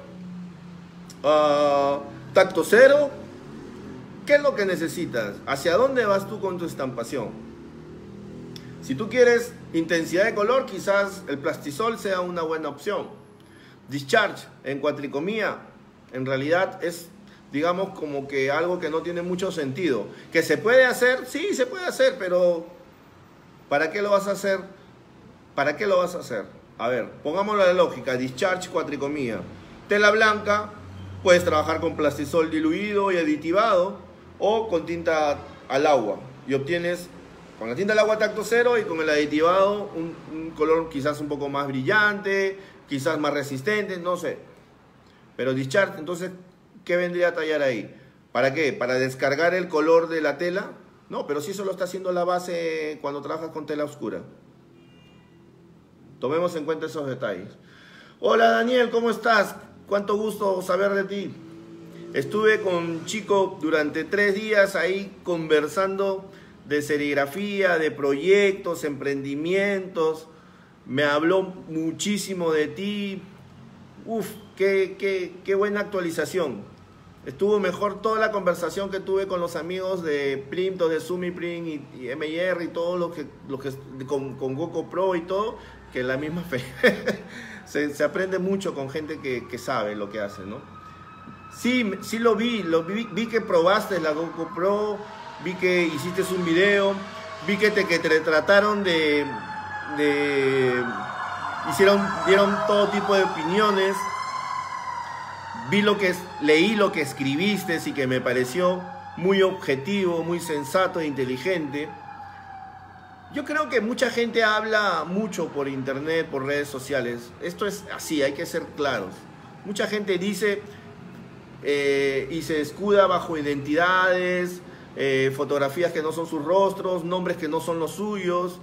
tacto cero. ¿Qué es lo que necesitas? ¿Hacia dónde vas tú con tu estampación? Si tú quieres intensidad de color, quizás el Plastisol sea una buena opción. Discharge en cuatricomía, en realidad es, digamos, como que algo que no tiene mucho sentido. ¿Que se puede hacer? Sí, se puede hacer, pero ¿para qué lo vas a hacer? ¿Para qué lo vas a hacer? A ver, pongámoslo a la lógica. Discharge cuatricomía. Tela blanca, puedes trabajar con Plastisol diluido y aditivado, o con tinta al agua. Y obtienes con la tinta al agua tacto cero y con el aditivado un color quizás un poco más brillante, quizás más resistente, no sé. Pero discharge, entonces, ¿qué vendría a tallar ahí? ¿Para qué? ¿Para descargar el color de la tela? No, pero sí eso lo está haciendo la base cuando trabajas con tela oscura. Tomemos en cuenta esos detalles. Hola Daniel, ¿cómo estás? Cuánto gusto saber de ti. Estuve con Chico durante 3 días ahí conversando de serigrafía, de proyectos, emprendimientos. Me habló muchísimo de ti. Uf, qué buena actualización. Estuvo mejor toda la conversación que tuve con los amigos de Printo, de Sumi Print y MR y todos los que con Goco Pro y todo, que la misma fe. se aprende mucho con gente que sabe lo que hace, ¿no? Sí lo vi que probaste la Goco Pro, vi que hiciste un video, vi que te trataron dieron todo tipo de opiniones. Leí lo que escribiste y que me pareció muy objetivo, muy sensato e inteligente. Yo creo que mucha gente habla mucho por internet, por redes sociales. Esto es así, hay que ser claros. Mucha gente dice y se escuda bajo identidades, fotografías que no son sus rostros, nombres que no son los suyos.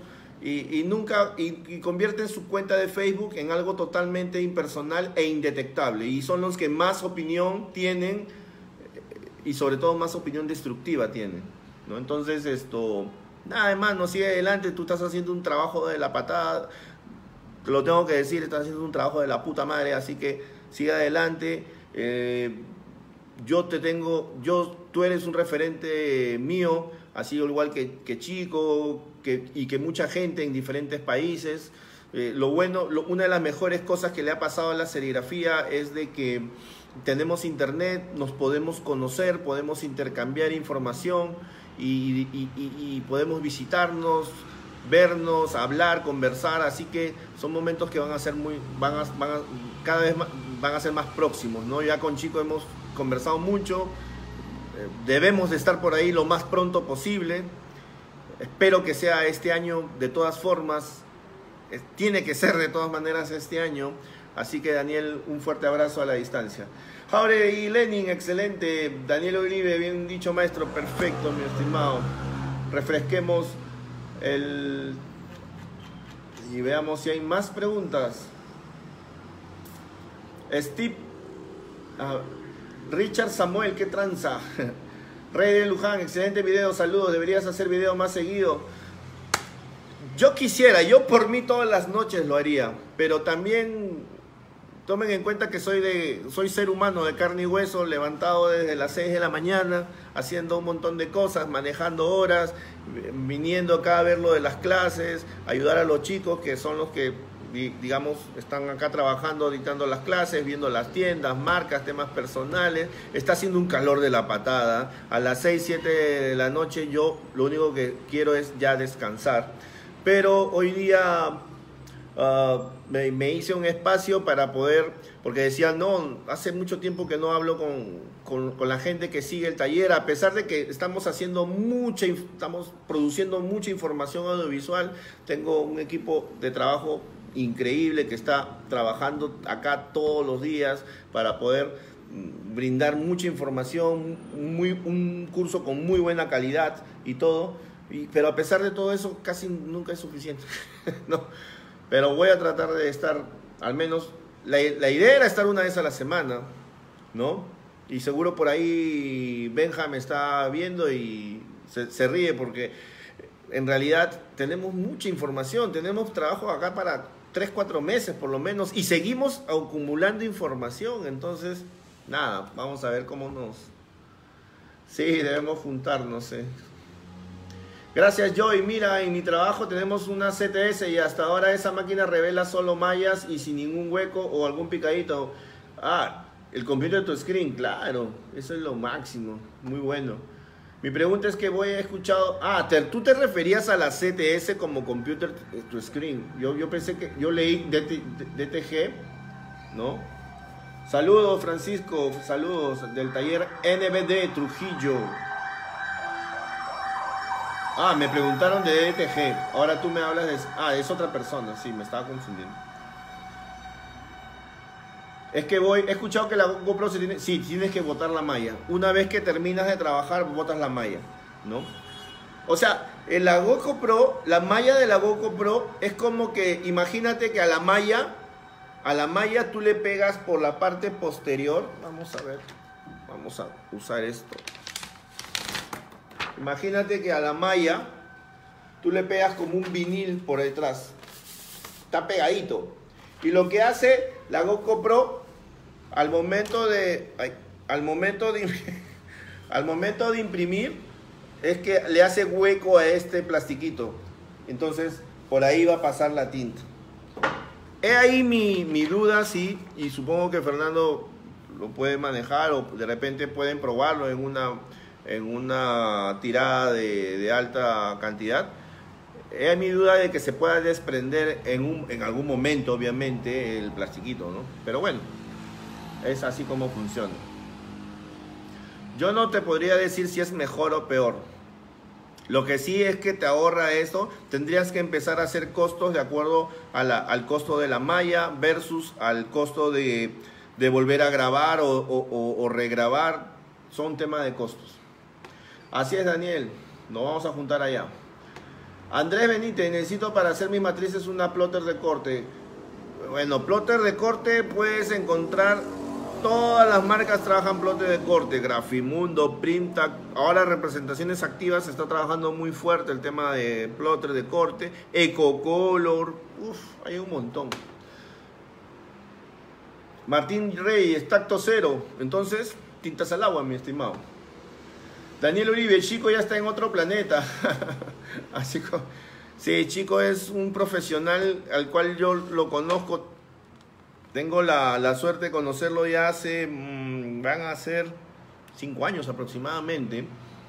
Y convierten su cuenta de Facebook en algo totalmente impersonal e indetectable, y son los que más opinión tienen y sobre todo más opinión destructiva tienen, ¿no? Entonces nada más, no, sigue adelante. Tú estás haciendo un trabajo de la patada, te lo tengo que decir, estás haciendo un trabajo de la puta madre, así que sigue adelante. Tú eres un referente mío, así igual que Chico, y que mucha gente en diferentes países. Una de las mejores cosas que le ha pasado a la serigrafía es de que tenemos internet, nos podemos conocer, podemos intercambiar información y podemos visitarnos, vernos, hablar, conversar, así que son momentos que van a ser cada vez van a ser más próximos, ¿no? Ya con Chico hemos conversado mucho, debemos de estar por ahí lo más pronto posible. Espero que sea este año, de todas formas, tiene que ser de todas maneras este año. Así que Daniel, un fuerte abrazo a la distancia. Jaure y Lenin, excelente. Daniel Uribe, bien dicho maestro, perfecto mi estimado. Refresquemos y veamos si hay más preguntas. Steve, Richard Samuel, ¿qué tranza? Rey de Luján, excelente video, saludos, deberías hacer video más seguido. Yo quisiera, yo por mí todas las noches lo haría, pero también tomen en cuenta que soy ser humano de carne y hueso, levantado desde las 6 de la mañana, haciendo un montón de cosas, manejando horas, viniendo acá a ver lo de las clases, ayudar a los chicos que son los que, digamos, están acá trabajando, dictando las clases, viendo las tiendas, marcas, temas personales. Está haciendo un calor de la patada. A las 6, 7 de la noche yo lo único que quiero es ya descansar. Pero hoy día me hice un espacio para poder, porque decía, no, hace mucho tiempo que no hablo con la gente que sigue el taller, a pesar de que estamos produciendo mucha información audiovisual. Tengo un equipo de trabajo increíble que está trabajando acá todos los días para poder brindar mucha información, un curso con muy buena calidad y todo, pero a pesar de todo eso casi nunca es suficiente. No, pero voy a tratar de estar, al menos, la idea era estar una vez a la semana, ¿no? Y seguro por ahí Benja me está viendo y se ríe, porque en realidad tenemos mucha información, tenemos trabajo acá para 3, 4 meses por lo menos, y seguimos acumulando información. Entonces, nada, vamos a ver cómo Sí, debemos juntarnos, Gracias, Joy. Mira, en mi trabajo tenemos una CTS y hasta ahora esa máquina revela solo mallas y sin ningún hueco o algún picadito. El computer to screen, claro, eso es lo máximo, muy bueno. Mi pregunta es que voy a escuchado... tú te referías a la CTS como computer to screen. Yo pensé que... Yo leí DTG, ¿no? Saludos, Francisco. Saludos del taller NBD Trujillo. Ah, me preguntaron de ETG. Ahora tú me hablas de... Ah, es otra persona. Sí, me estaba confundiendo. Es que he escuchado que la GoPro se tiene... Sí, tienes que botar la malla. Una vez que terminas de trabajar, botas la malla, ¿no? O sea, en la GoPro, la malla de la GoPro es como que... Imagínate que a la malla tú le pegas por la parte posterior. Vamos a ver. Vamos a usar esto. Imagínate que a la malla tú le pegas como un vinil por detrás. Está pegadito. Y lo que hace la GoPro al momento de al momento de imprimir es que le hace hueco a este plastiquito. Entonces por ahí va a pasar la tinta. He ahí mi duda, sí, y supongo que Fernando lo puede manejar o de repente pueden probarlo en una tirada de alta cantidad. Es mi duda de que se pueda desprender en algún momento, obviamente, el plastiquito, ¿no? Pero bueno, es así como funciona. Yo no te podría decir si es mejor o peor. Lo que sí es que te ahorra eso. Tendrías que empezar a hacer costos de acuerdo al costo de la malla versus al costo de volver a grabar o regrabar. Son temas de costos. Así es, Daniel. Nos vamos a juntar allá. Andrés Benítez, necesito para hacer mis matrices una plotter de corte. Bueno, plotter de corte puedes encontrar, todas las marcas trabajan plotter de corte, Grafimundo, Primtac. Ahora Representaciones Activas se está trabajando muy fuerte el tema de plotter de corte, EcoColor, hay un montón. Martín Reyes, tacto cero, entonces tintas al agua, mi estimado. Daniel Uribe, el chico ya está en otro planeta. Así que, sí, chico es un profesional al cual yo lo conozco. Tengo la suerte de conocerlo ya hace, van a ser 5 años aproximadamente.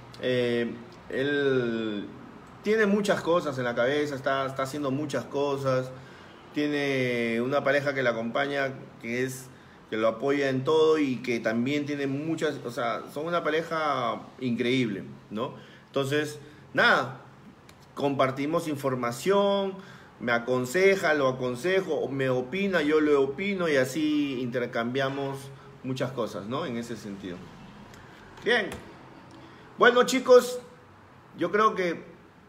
Él tiene muchas cosas en la cabeza, está haciendo muchas cosas. Tiene una pareja que le acompaña, que lo apoya en todo y que también tiene muchas, o sea, son una pareja increíble, ¿no? Entonces, nada, compartimos información, me aconseja, lo aconsejo, me opina, yo le opino y así intercambiamos muchas cosas, ¿no? En ese sentido. Bien. Bueno, chicos, yo creo que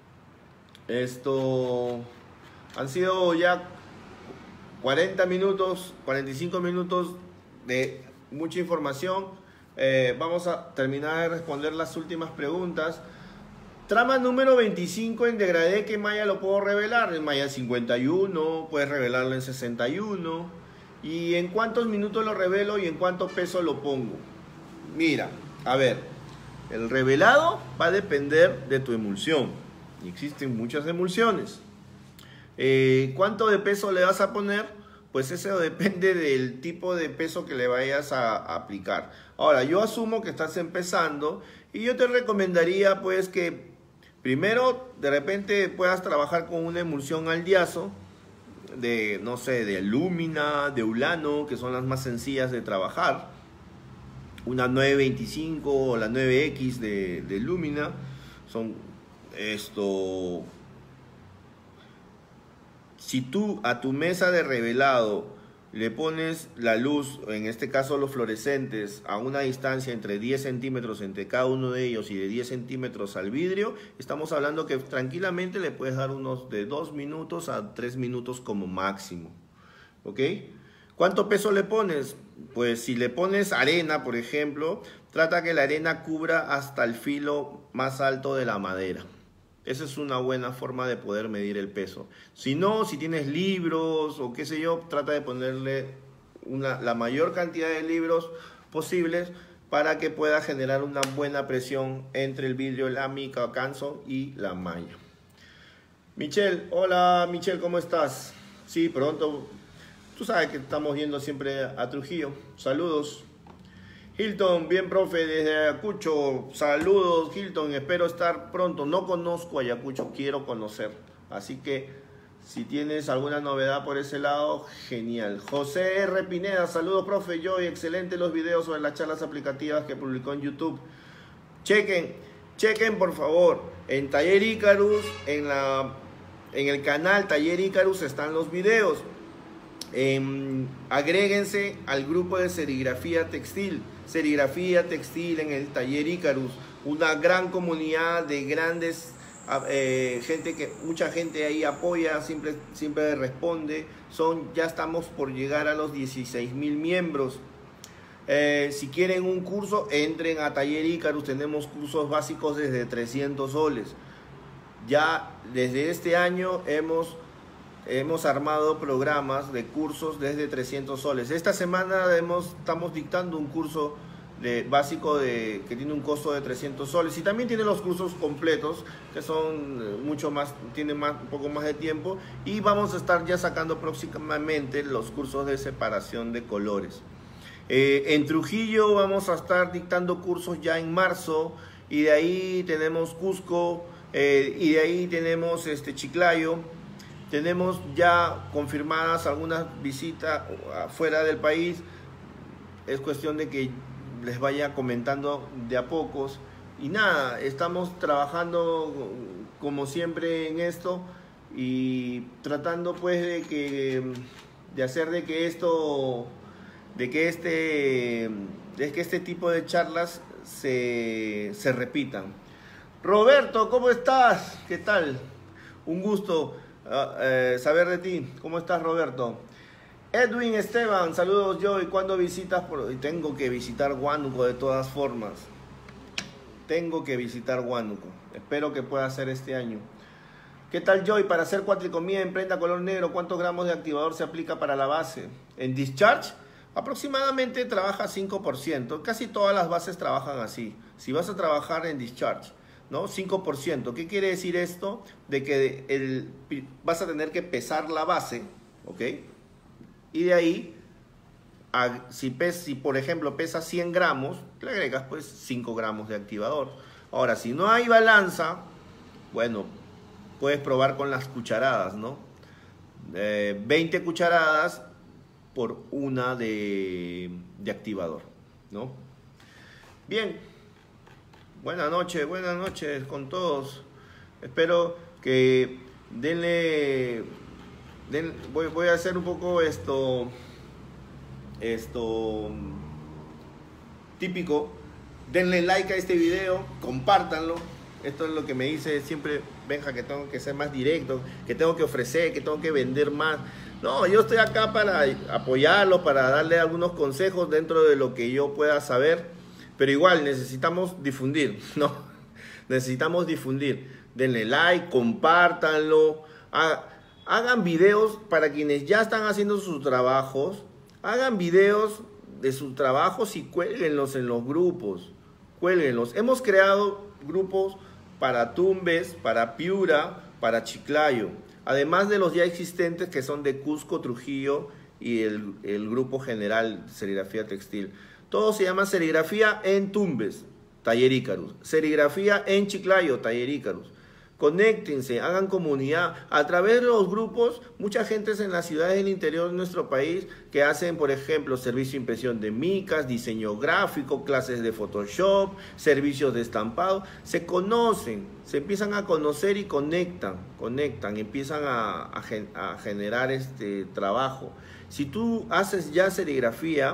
esto han sido ya 40 minutos, 45 minutos de mucha información. Vamos a terminar de responder las últimas preguntas. Trama número 25 en degradé, ¿qué malla lo puedo revelar? En malla 51, puedes revelarlo en 61. ¿Y en cuántos minutos lo revelo y en cuánto peso lo pongo? Mira, a ver, el revelado va a depender de tu emulsión. Y existen muchas emulsiones. ¿Cuánto de peso le vas a poner? Pues eso depende del tipo de peso que le vayas a aplicar. Ahora, yo asumo que estás empezando y yo te recomendaría pues que primero de repente puedas trabajar con una emulsión al diazo de, no sé, de Lumina, de Ulano, que son las más sencillas de trabajar. Una 925 o la 9X de Lumina son esto. Si tú a tu mesa de revelado le pones la luz, en este caso los fluorescentes, a una distancia entre 10 centímetros entre cada uno de ellos y de 10 centímetros al vidrio, estamos hablando que tranquilamente le puedes dar unos de 2 minutos a 3 minutos como máximo. ¿Ok? ¿Cuánto peso le pones? Pues si le pones arena, por ejemplo, trata que la arena cubra hasta el filo más alto de la madera. Esa es una buena forma de poder medir el peso. Si no, si tienes libros o qué sé yo, trata de ponerle la mayor cantidad de libros posibles para que pueda generar una buena presión entre el vidrio, la mica, canso y la malla. Michelle, hola Michelle, ¿cómo estás? Sí, pronto. Tú sabes que estamos yendo siempre a Trujillo. Saludos. Hilton, bien profe, desde Ayacucho, saludos Hilton, espero estar pronto, no conozco Ayacucho, quiero conocer, así que si tienes alguna novedad por ese lado, genial. José R. Pineda, saludos profe, yo excelente los videos sobre las charlas aplicativas que publicó en YouTube, chequen por favor, en Taller Icarus, en el canal Taller Icarus están los videos. Agréguense al grupo de serigrafía textil en el Taller Icarus, una gran comunidad de grandes gente, que mucha gente ahí apoya, siempre responde. Ya estamos por llegar a los 16.000 miembros. Si quieren un curso, entren a Taller Icarus. Tenemos cursos básicos desde 300 soles. Ya desde este año hemos armado programas de cursos desde 300 soles. Esta semana estamos dictando un curso básico que tiene un costo de 300 soles, y también tiene los cursos completos que son mucho más, tienen un poco más de tiempo, y vamos a estar ya sacando próximamente los cursos de separación de colores. En Trujillo vamos a estar dictando cursos ya en marzo, y de ahí tenemos Cusco, y de ahí tenemos Chiclayo. Tenemos ya confirmadas algunas visitas fuera del país. Es cuestión de que les vaya comentando de a pocos. Y nada, estamos trabajando como siempre en esto, y tratando pues de hacer de que este tipo de charlas se repitan. Roberto, ¿cómo estás? ¿Qué tal? Un gusto saber de ti. ¿Cómo estás, Roberto? Edwin Esteban, saludos. Joy, ¿cuándo visitas? Tengo que visitar Huánuco de todas formas. Tengo que visitar Huánuco. Espero que pueda ser este año. ¿Qué tal, Joy? Para hacer cuatricomía en prenda color negro, ¿cuántos gramos de activador se aplica para la base? En Discharge, aproximadamente trabaja 5%. Casi todas las bases trabajan así. Si vas a trabajar en Discharge, ¿no? 5%. ¿Qué quiere decir esto? De que vas a tener que pesar la base, ¿ok? Y de ahí, si por ejemplo pesa 100 gramos, le agregas pues 5 gramos de activador. Ahora, si no hay balanza, bueno, puedes probar con las cucharadas, ¿no? 20 cucharadas por una de activador, ¿no? Bien. Buenas noches con todos. Espero que voy a hacer un poco esto típico. Denle like a este video, compártanlo. Esto es lo que me dice siempre Benja, que tengo que ser más directo, que tengo que ofrecer, que tengo que vender más. No, yo estoy acá para apoyarlos, para darle algunos consejos dentro de lo que yo pueda saber. Pero igual necesitamos difundir, ¿no? Necesitamos difundir. Denle like, compártanlo. Hagan videos para quienes ya están haciendo sus trabajos. Hagan videos de sus trabajos y cuélguenlos en los grupos. Cuélguenlos. Hemos creado grupos para Tumbes, para Piura, para Chiclayo. Además de los ya existentes que son de Cusco, Trujillo y el grupo general de serigrafía textil. Todo se llama serigrafía en Tumbes, Taller Icarus. Serigrafía en Chiclayo, Taller Icarus. Conéctense, hagan comunidad. A través de los grupos, mucha gente es en las ciudades del interior de nuestro país que hacen, por ejemplo, servicio de impresión de micas, diseño gráfico, clases de Photoshop, servicios de estampado. Se conocen, se empiezan a conocer y conectan, empiezan a generar trabajo. Si tú haces ya serigrafía,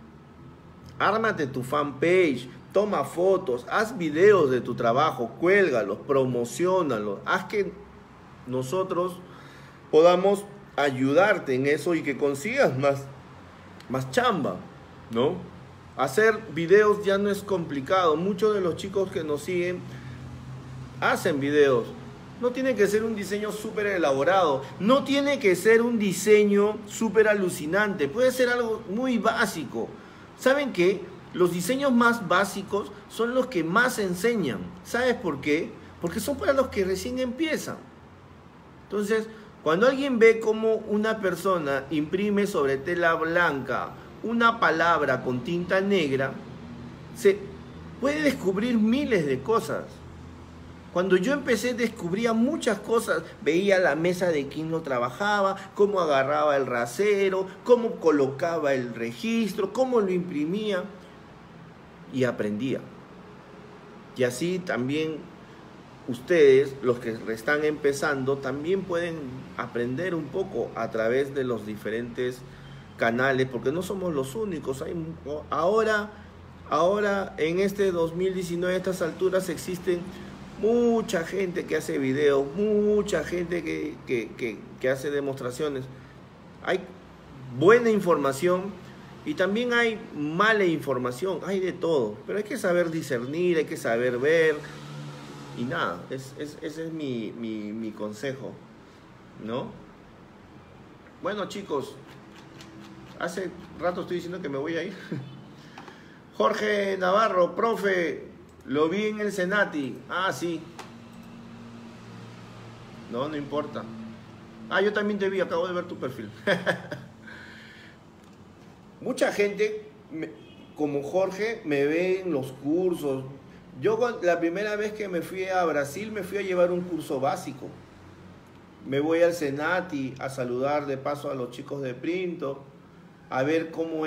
ármate tu fanpage, toma fotos, haz videos de tu trabajo, cuélgalos, promociónalos, haz que nosotros podamos ayudarte en eso y que consigas más chamba, ¿no? Hacer videos ya no es complicado. Muchos de los chicos que nos siguen hacen videos. No tiene que ser un diseño súper elaborado, no tiene que ser un diseño súper alucinante, puede ser algo muy básico. ¿Saben qué? Los diseños más básicos son los que más enseñan. ¿Sabes por qué? Porque son para los que recién empiezan. Entonces, cuando alguien ve cómo una persona imprime sobre tela blanca una palabra con tinta negra, se puede descubrir miles de cosas. Cuando yo empecé descubría muchas cosas, veía la mesa de quien lo trabajaba, cómo agarraba el rasero, cómo colocaba el registro, cómo lo imprimía y aprendía. Y así también ustedes, los que están empezando, también pueden aprender un poco a través de los diferentes canales, porque no somos los únicos. Ahora en este 2019, a estas alturas, existen mucha gente que hace videos, mucha gente que hace demostraciones. Hay buena información y también hay mala información, hay de todo, pero hay que saber discernir, hay que saber ver. Y nada, ese es mi consejo, ¿no? Bueno, chicos, hace rato estoy diciendo que me voy a ir. Jorge Navarro, profe, lo vi en el Senati. Ah, sí. No importa. Ah, yo también te vi, acabo de ver tu perfil. Mucha gente, como Jorge, me ve en los cursos. Yo la primera vez que me fui a Brasil me fui a llevar un curso básico. Me voy al Senati a saludar de paso a los chicos de Printo, a ver cómo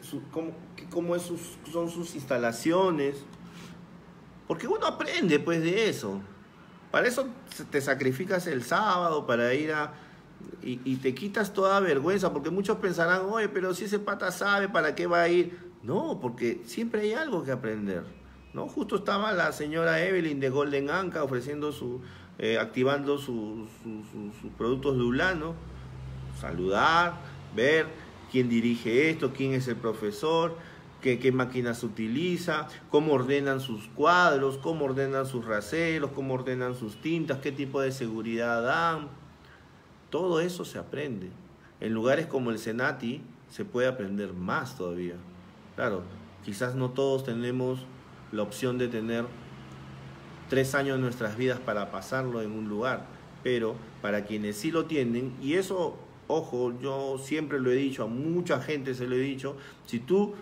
son sus instalaciones. Porque uno aprende pues de eso. Para eso te sacrificas el sábado para ir y te quitas toda vergüenza, porque muchos pensarán, oye, pero si ese pata sabe, ¿para qué va a ir? No, porque siempre hay algo que aprender, ¿no? Justo estaba la señora Evelyn de Golden Anka ofreciendo activando sus productos de Ulano. Saludar, ver quién dirige esto, quién es el profesor, qué máquinas utiliza, cómo ordenan sus cuadros, cómo ordenan sus raseros, cómo ordenan sus tintas, qué tipo de seguridad dan. Todo eso se aprende. En lugares como el Senati se puede aprender más todavía. Claro, quizás no todos tenemos la opción de tener 3 años de nuestras vidas para pasarlo en un lugar, pero para quienes sí lo tienen, y eso, ojo, yo siempre lo he dicho, a mucha gente se lo he dicho, si tú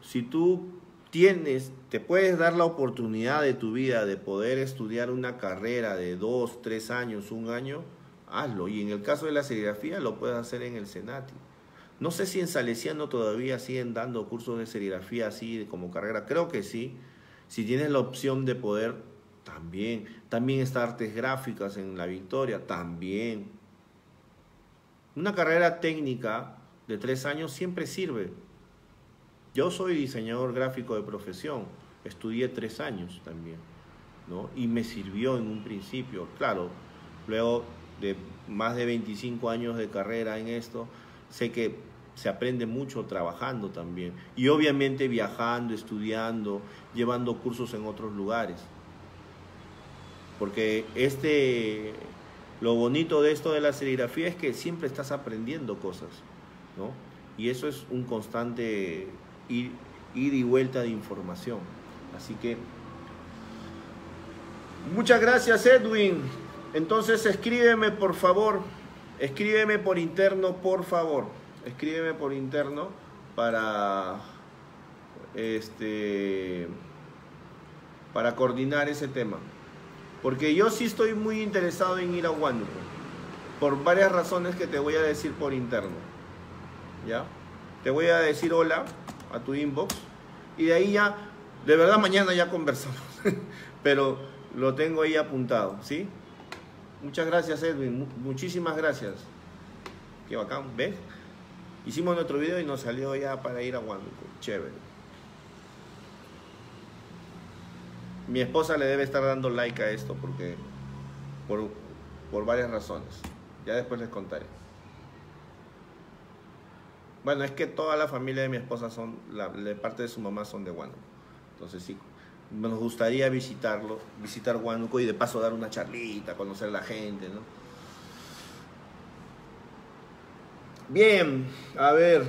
te puedes dar la oportunidad de tu vida de poder estudiar una carrera de 2, 3 años, 1 año, hazlo. Y en el caso de la serigrafía lo puedes hacer en el Senati. No sé si en Salesiano todavía siguen dando cursos de serigrafía así como carrera, creo que sí. Si tienes la opción de poder, también. También está Artes Gráficas en La Victoria, también. Una carrera técnica de 3 años siempre sirve. Yo soy diseñador gráfico de profesión, estudié 3 años también, ¿no? Y me sirvió en un principio, claro, luego de más de 25 años de carrera en esto, sé que se aprende mucho trabajando también, y obviamente viajando, estudiando, llevando cursos en otros lugares, porque lo bonito de esto de la serigrafía es que siempre estás aprendiendo cosas, ¿no? Y eso es un constante ir y vuelta de información. Así que muchas gracias, Edwin. Entonces escríbeme, por favor, escríbeme por interno, por favor, escríbeme por interno para coordinar ese tema, porque yo sí estoy muy interesado en ir a Huánuco por varias razones que te voy a decir por interno. ¿Ya? Te voy a decir hola a tu inbox y de ahí ya, de verdad mañana ya conversamos, pero lo tengo ahí apuntado, ¿sí? Muchas gracias, Edwin, muchísimas gracias. Qué bacán, ¿ves? Hicimos nuestro video y nos salió ya para ir a Huánuco, chévere. Mi esposa le debe estar dando like a esto porque por varias razones. Ya después les contaré. Bueno, es que toda la familia de mi esposa de parte de su mamá son de Huánuco. Entonces sí, nos gustaría visitar Huánuco y de paso dar una charlita, conocer a la gente, ¿no? Bien, a ver.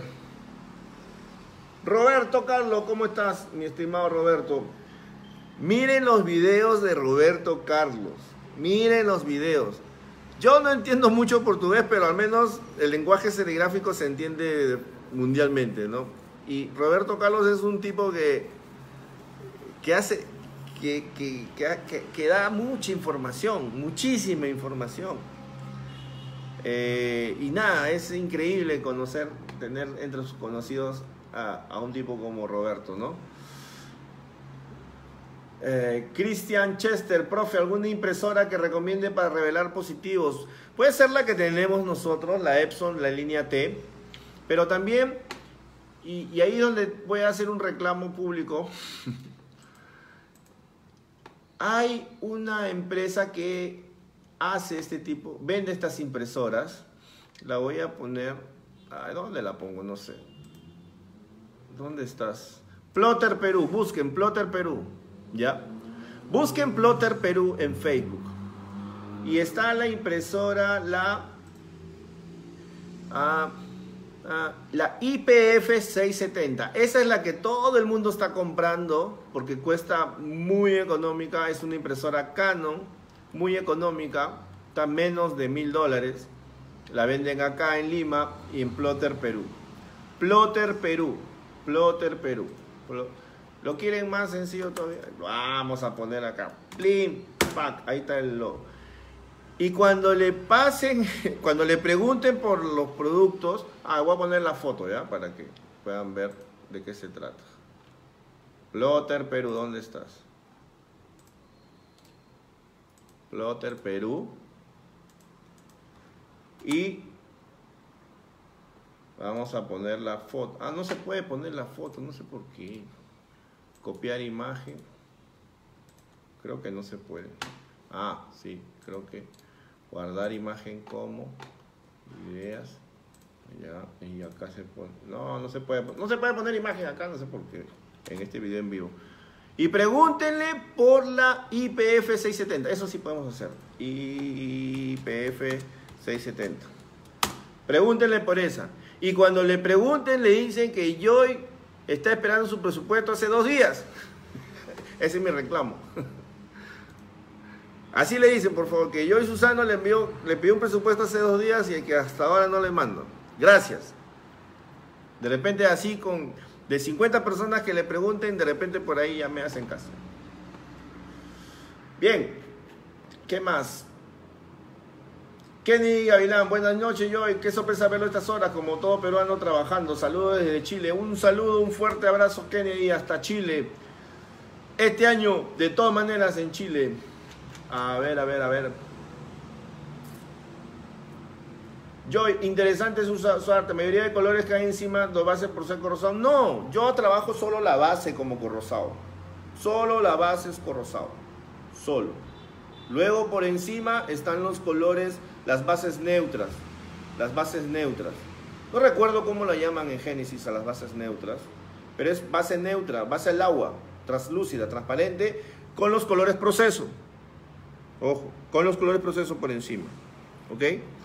Roberto Carlos, ¿cómo estás, mi estimado Roberto? Miren los videos de Roberto Carlos. Miren los videos. Yo no entiendo mucho portugués, pero al menos el lenguaje serigráfico se entiende mundialmente, ¿no? Y Roberto Carlos es un tipo que da mucha información, muchísima información. Y nada, es increíble tener entre sus conocidos a un tipo como Roberto, ¿no? Christian Chester, profe, ¿alguna impresora que recomiende para revelar positivos? Puede ser la que tenemos nosotros, la Epson, la línea T, pero también, y ahí donde voy a hacer un reclamo público, hay una empresa que hace este tipo, vende estas impresoras, la voy a poner, ¿dónde la pongo? No sé. ¿Dónde estás? Plotter Perú, busquen Plotter Perú. ¿Ya? Busquen Plotter Perú en Facebook. Y está la impresora, la IPF 670. Esa es la que todo el mundo está comprando porque cuesta muy económica. Es una impresora Canon, muy económica. Está menos de $1000. La venden acá en Lima y en Plotter Perú. Plotter Perú. Plotter Perú. ¿Lo quieren más sencillo todavía? Vamos a poner acá. Plim, pack. Ahí está el logo. Y cuando le pasen, cuando le pregunten por los productos, voy a poner la foto ya para que puedan ver de qué se trata. Plotter Perú, ¿dónde estás? Plotter Perú. Y vamos a poner la foto. No se puede poner la foto, no sé por qué. Copiar imagen. Creo que no se puede. Sí, creo que guardar imagen como ideas. Ya, y acá se pone. No se puede poner imagen acá, no sé por qué. En este video en vivo. Y pregúntenle por la IPF 670. Eso sí podemos hacer. IPF 670. Pregúntenle por esa. Y cuando le pregunten, le dicen que Joy está esperando su presupuesto hace 2 días. Ese es mi reclamo. Así le dicen, por favor, que Joy Susano le pidió un presupuesto hace 2 días y que hasta ahora no le mando. Gracias. De repente así de 50 personas que le pregunten, de repente por ahí ya me hacen caso. Bien. ¿Qué más? Kenny Gavilán, buenas noches, Joy. Qué sorpresa verlo a estas horas, como todo peruano trabajando. Saludos desde Chile. Un saludo, un fuerte abrazo, Kenny, hasta Chile. Este año, de todas maneras, en Chile. A ver. Joy, interesante su arte. La mayoría de colores que hay encima lo base por ser corrosado. No, yo trabajo solo la base como corrosado. Solo la base es corrosado. Solo. Luego por encima están los colores, las bases neutras. Las bases neutras. No recuerdo cómo la llaman en Génesis a las bases neutras. Pero es base neutra, base al agua, translúcida, transparente, con los colores proceso. Ojo, con los colores proceso por encima. ¿Ok?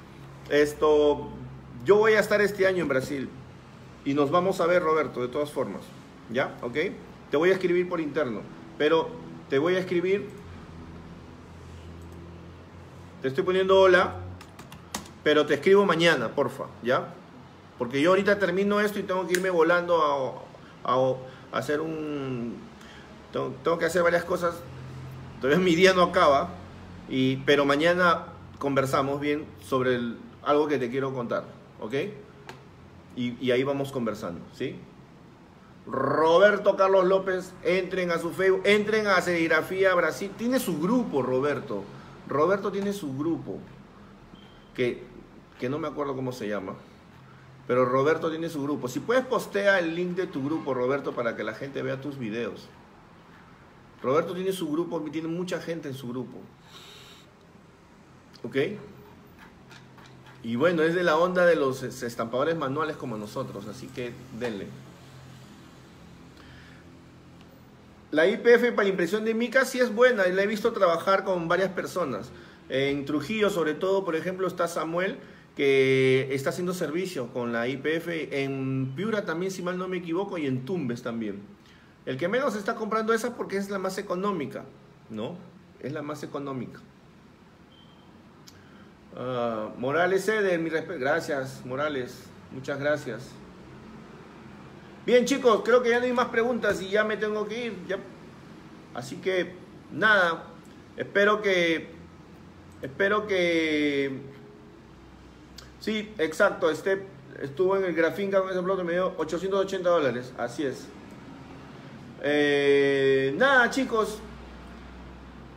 Yo voy a estar este año en Brasil. Y nos vamos a ver, Roberto, de todas formas. ¿Ya? ¿Ok? Te voy a escribir por interno. Pero te voy a escribir... Te estoy poniendo hola, pero te escribo mañana, porfa, ¿ya? Porque yo ahorita termino esto y tengo que irme volando a hacer tengo que hacer varias cosas. Todavía mi día no acaba, pero mañana conversamos bien sobre algo que te quiero contar, ¿ok? Y ahí vamos conversando, ¿sí? Roberto Carlos López, entren a su Facebook, entren a Serigrafía Brasil. Tiene su grupo, Roberto. Roberto tiene su grupo, que no me acuerdo cómo se llama, pero Roberto tiene su grupo. Si puedes, postea el link de tu grupo, Roberto, para que la gente vea tus videos. Roberto tiene su grupo, tiene mucha gente en su grupo. ¿Ok? Y bueno, es de la onda de los estampadores manuales como nosotros, así que denle. La IPF para impresión de mica sí es buena, la he visto trabajar con varias personas. En Trujillo, sobre todo, por ejemplo, está Samuel, que está haciendo servicio con la IPF. En Piura también, si mal no me equivoco, y en Tumbes también. El que menos está comprando esa porque es la más económica, ¿no? Es la más económica. Morales Eder, mi respeto. Gracias, Morales. Muchas gracias. Bien, chicos, creo que ya no hay más preguntas y ya me tengo que ir. Ya. Así que, nada, espero que... Sí, exacto, estuvo en el Grafinca con ese plato, me dio $880. Así es. Nada, chicos,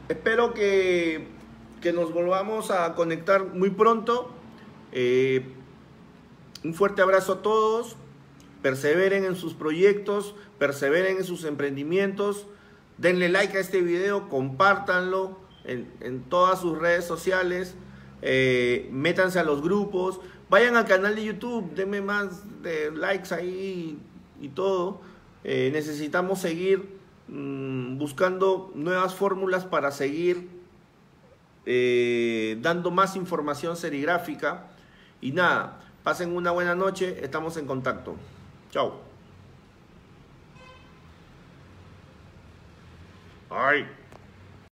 Espero que nos volvamos a conectar muy pronto. Un fuerte abrazo a todos. Perseveren en sus proyectos, perseveren en sus emprendimientos. Denle like a este video, compártanlo en todas sus redes sociales. Métanse a los grupos. Vayan al canal de YouTube, denme más de likes ahí y todo. Necesitamos seguir buscando nuevas fórmulas para seguir dando más información serigráfica. Y nada, pasen una buena noche, estamos en contacto. Chao. Ay.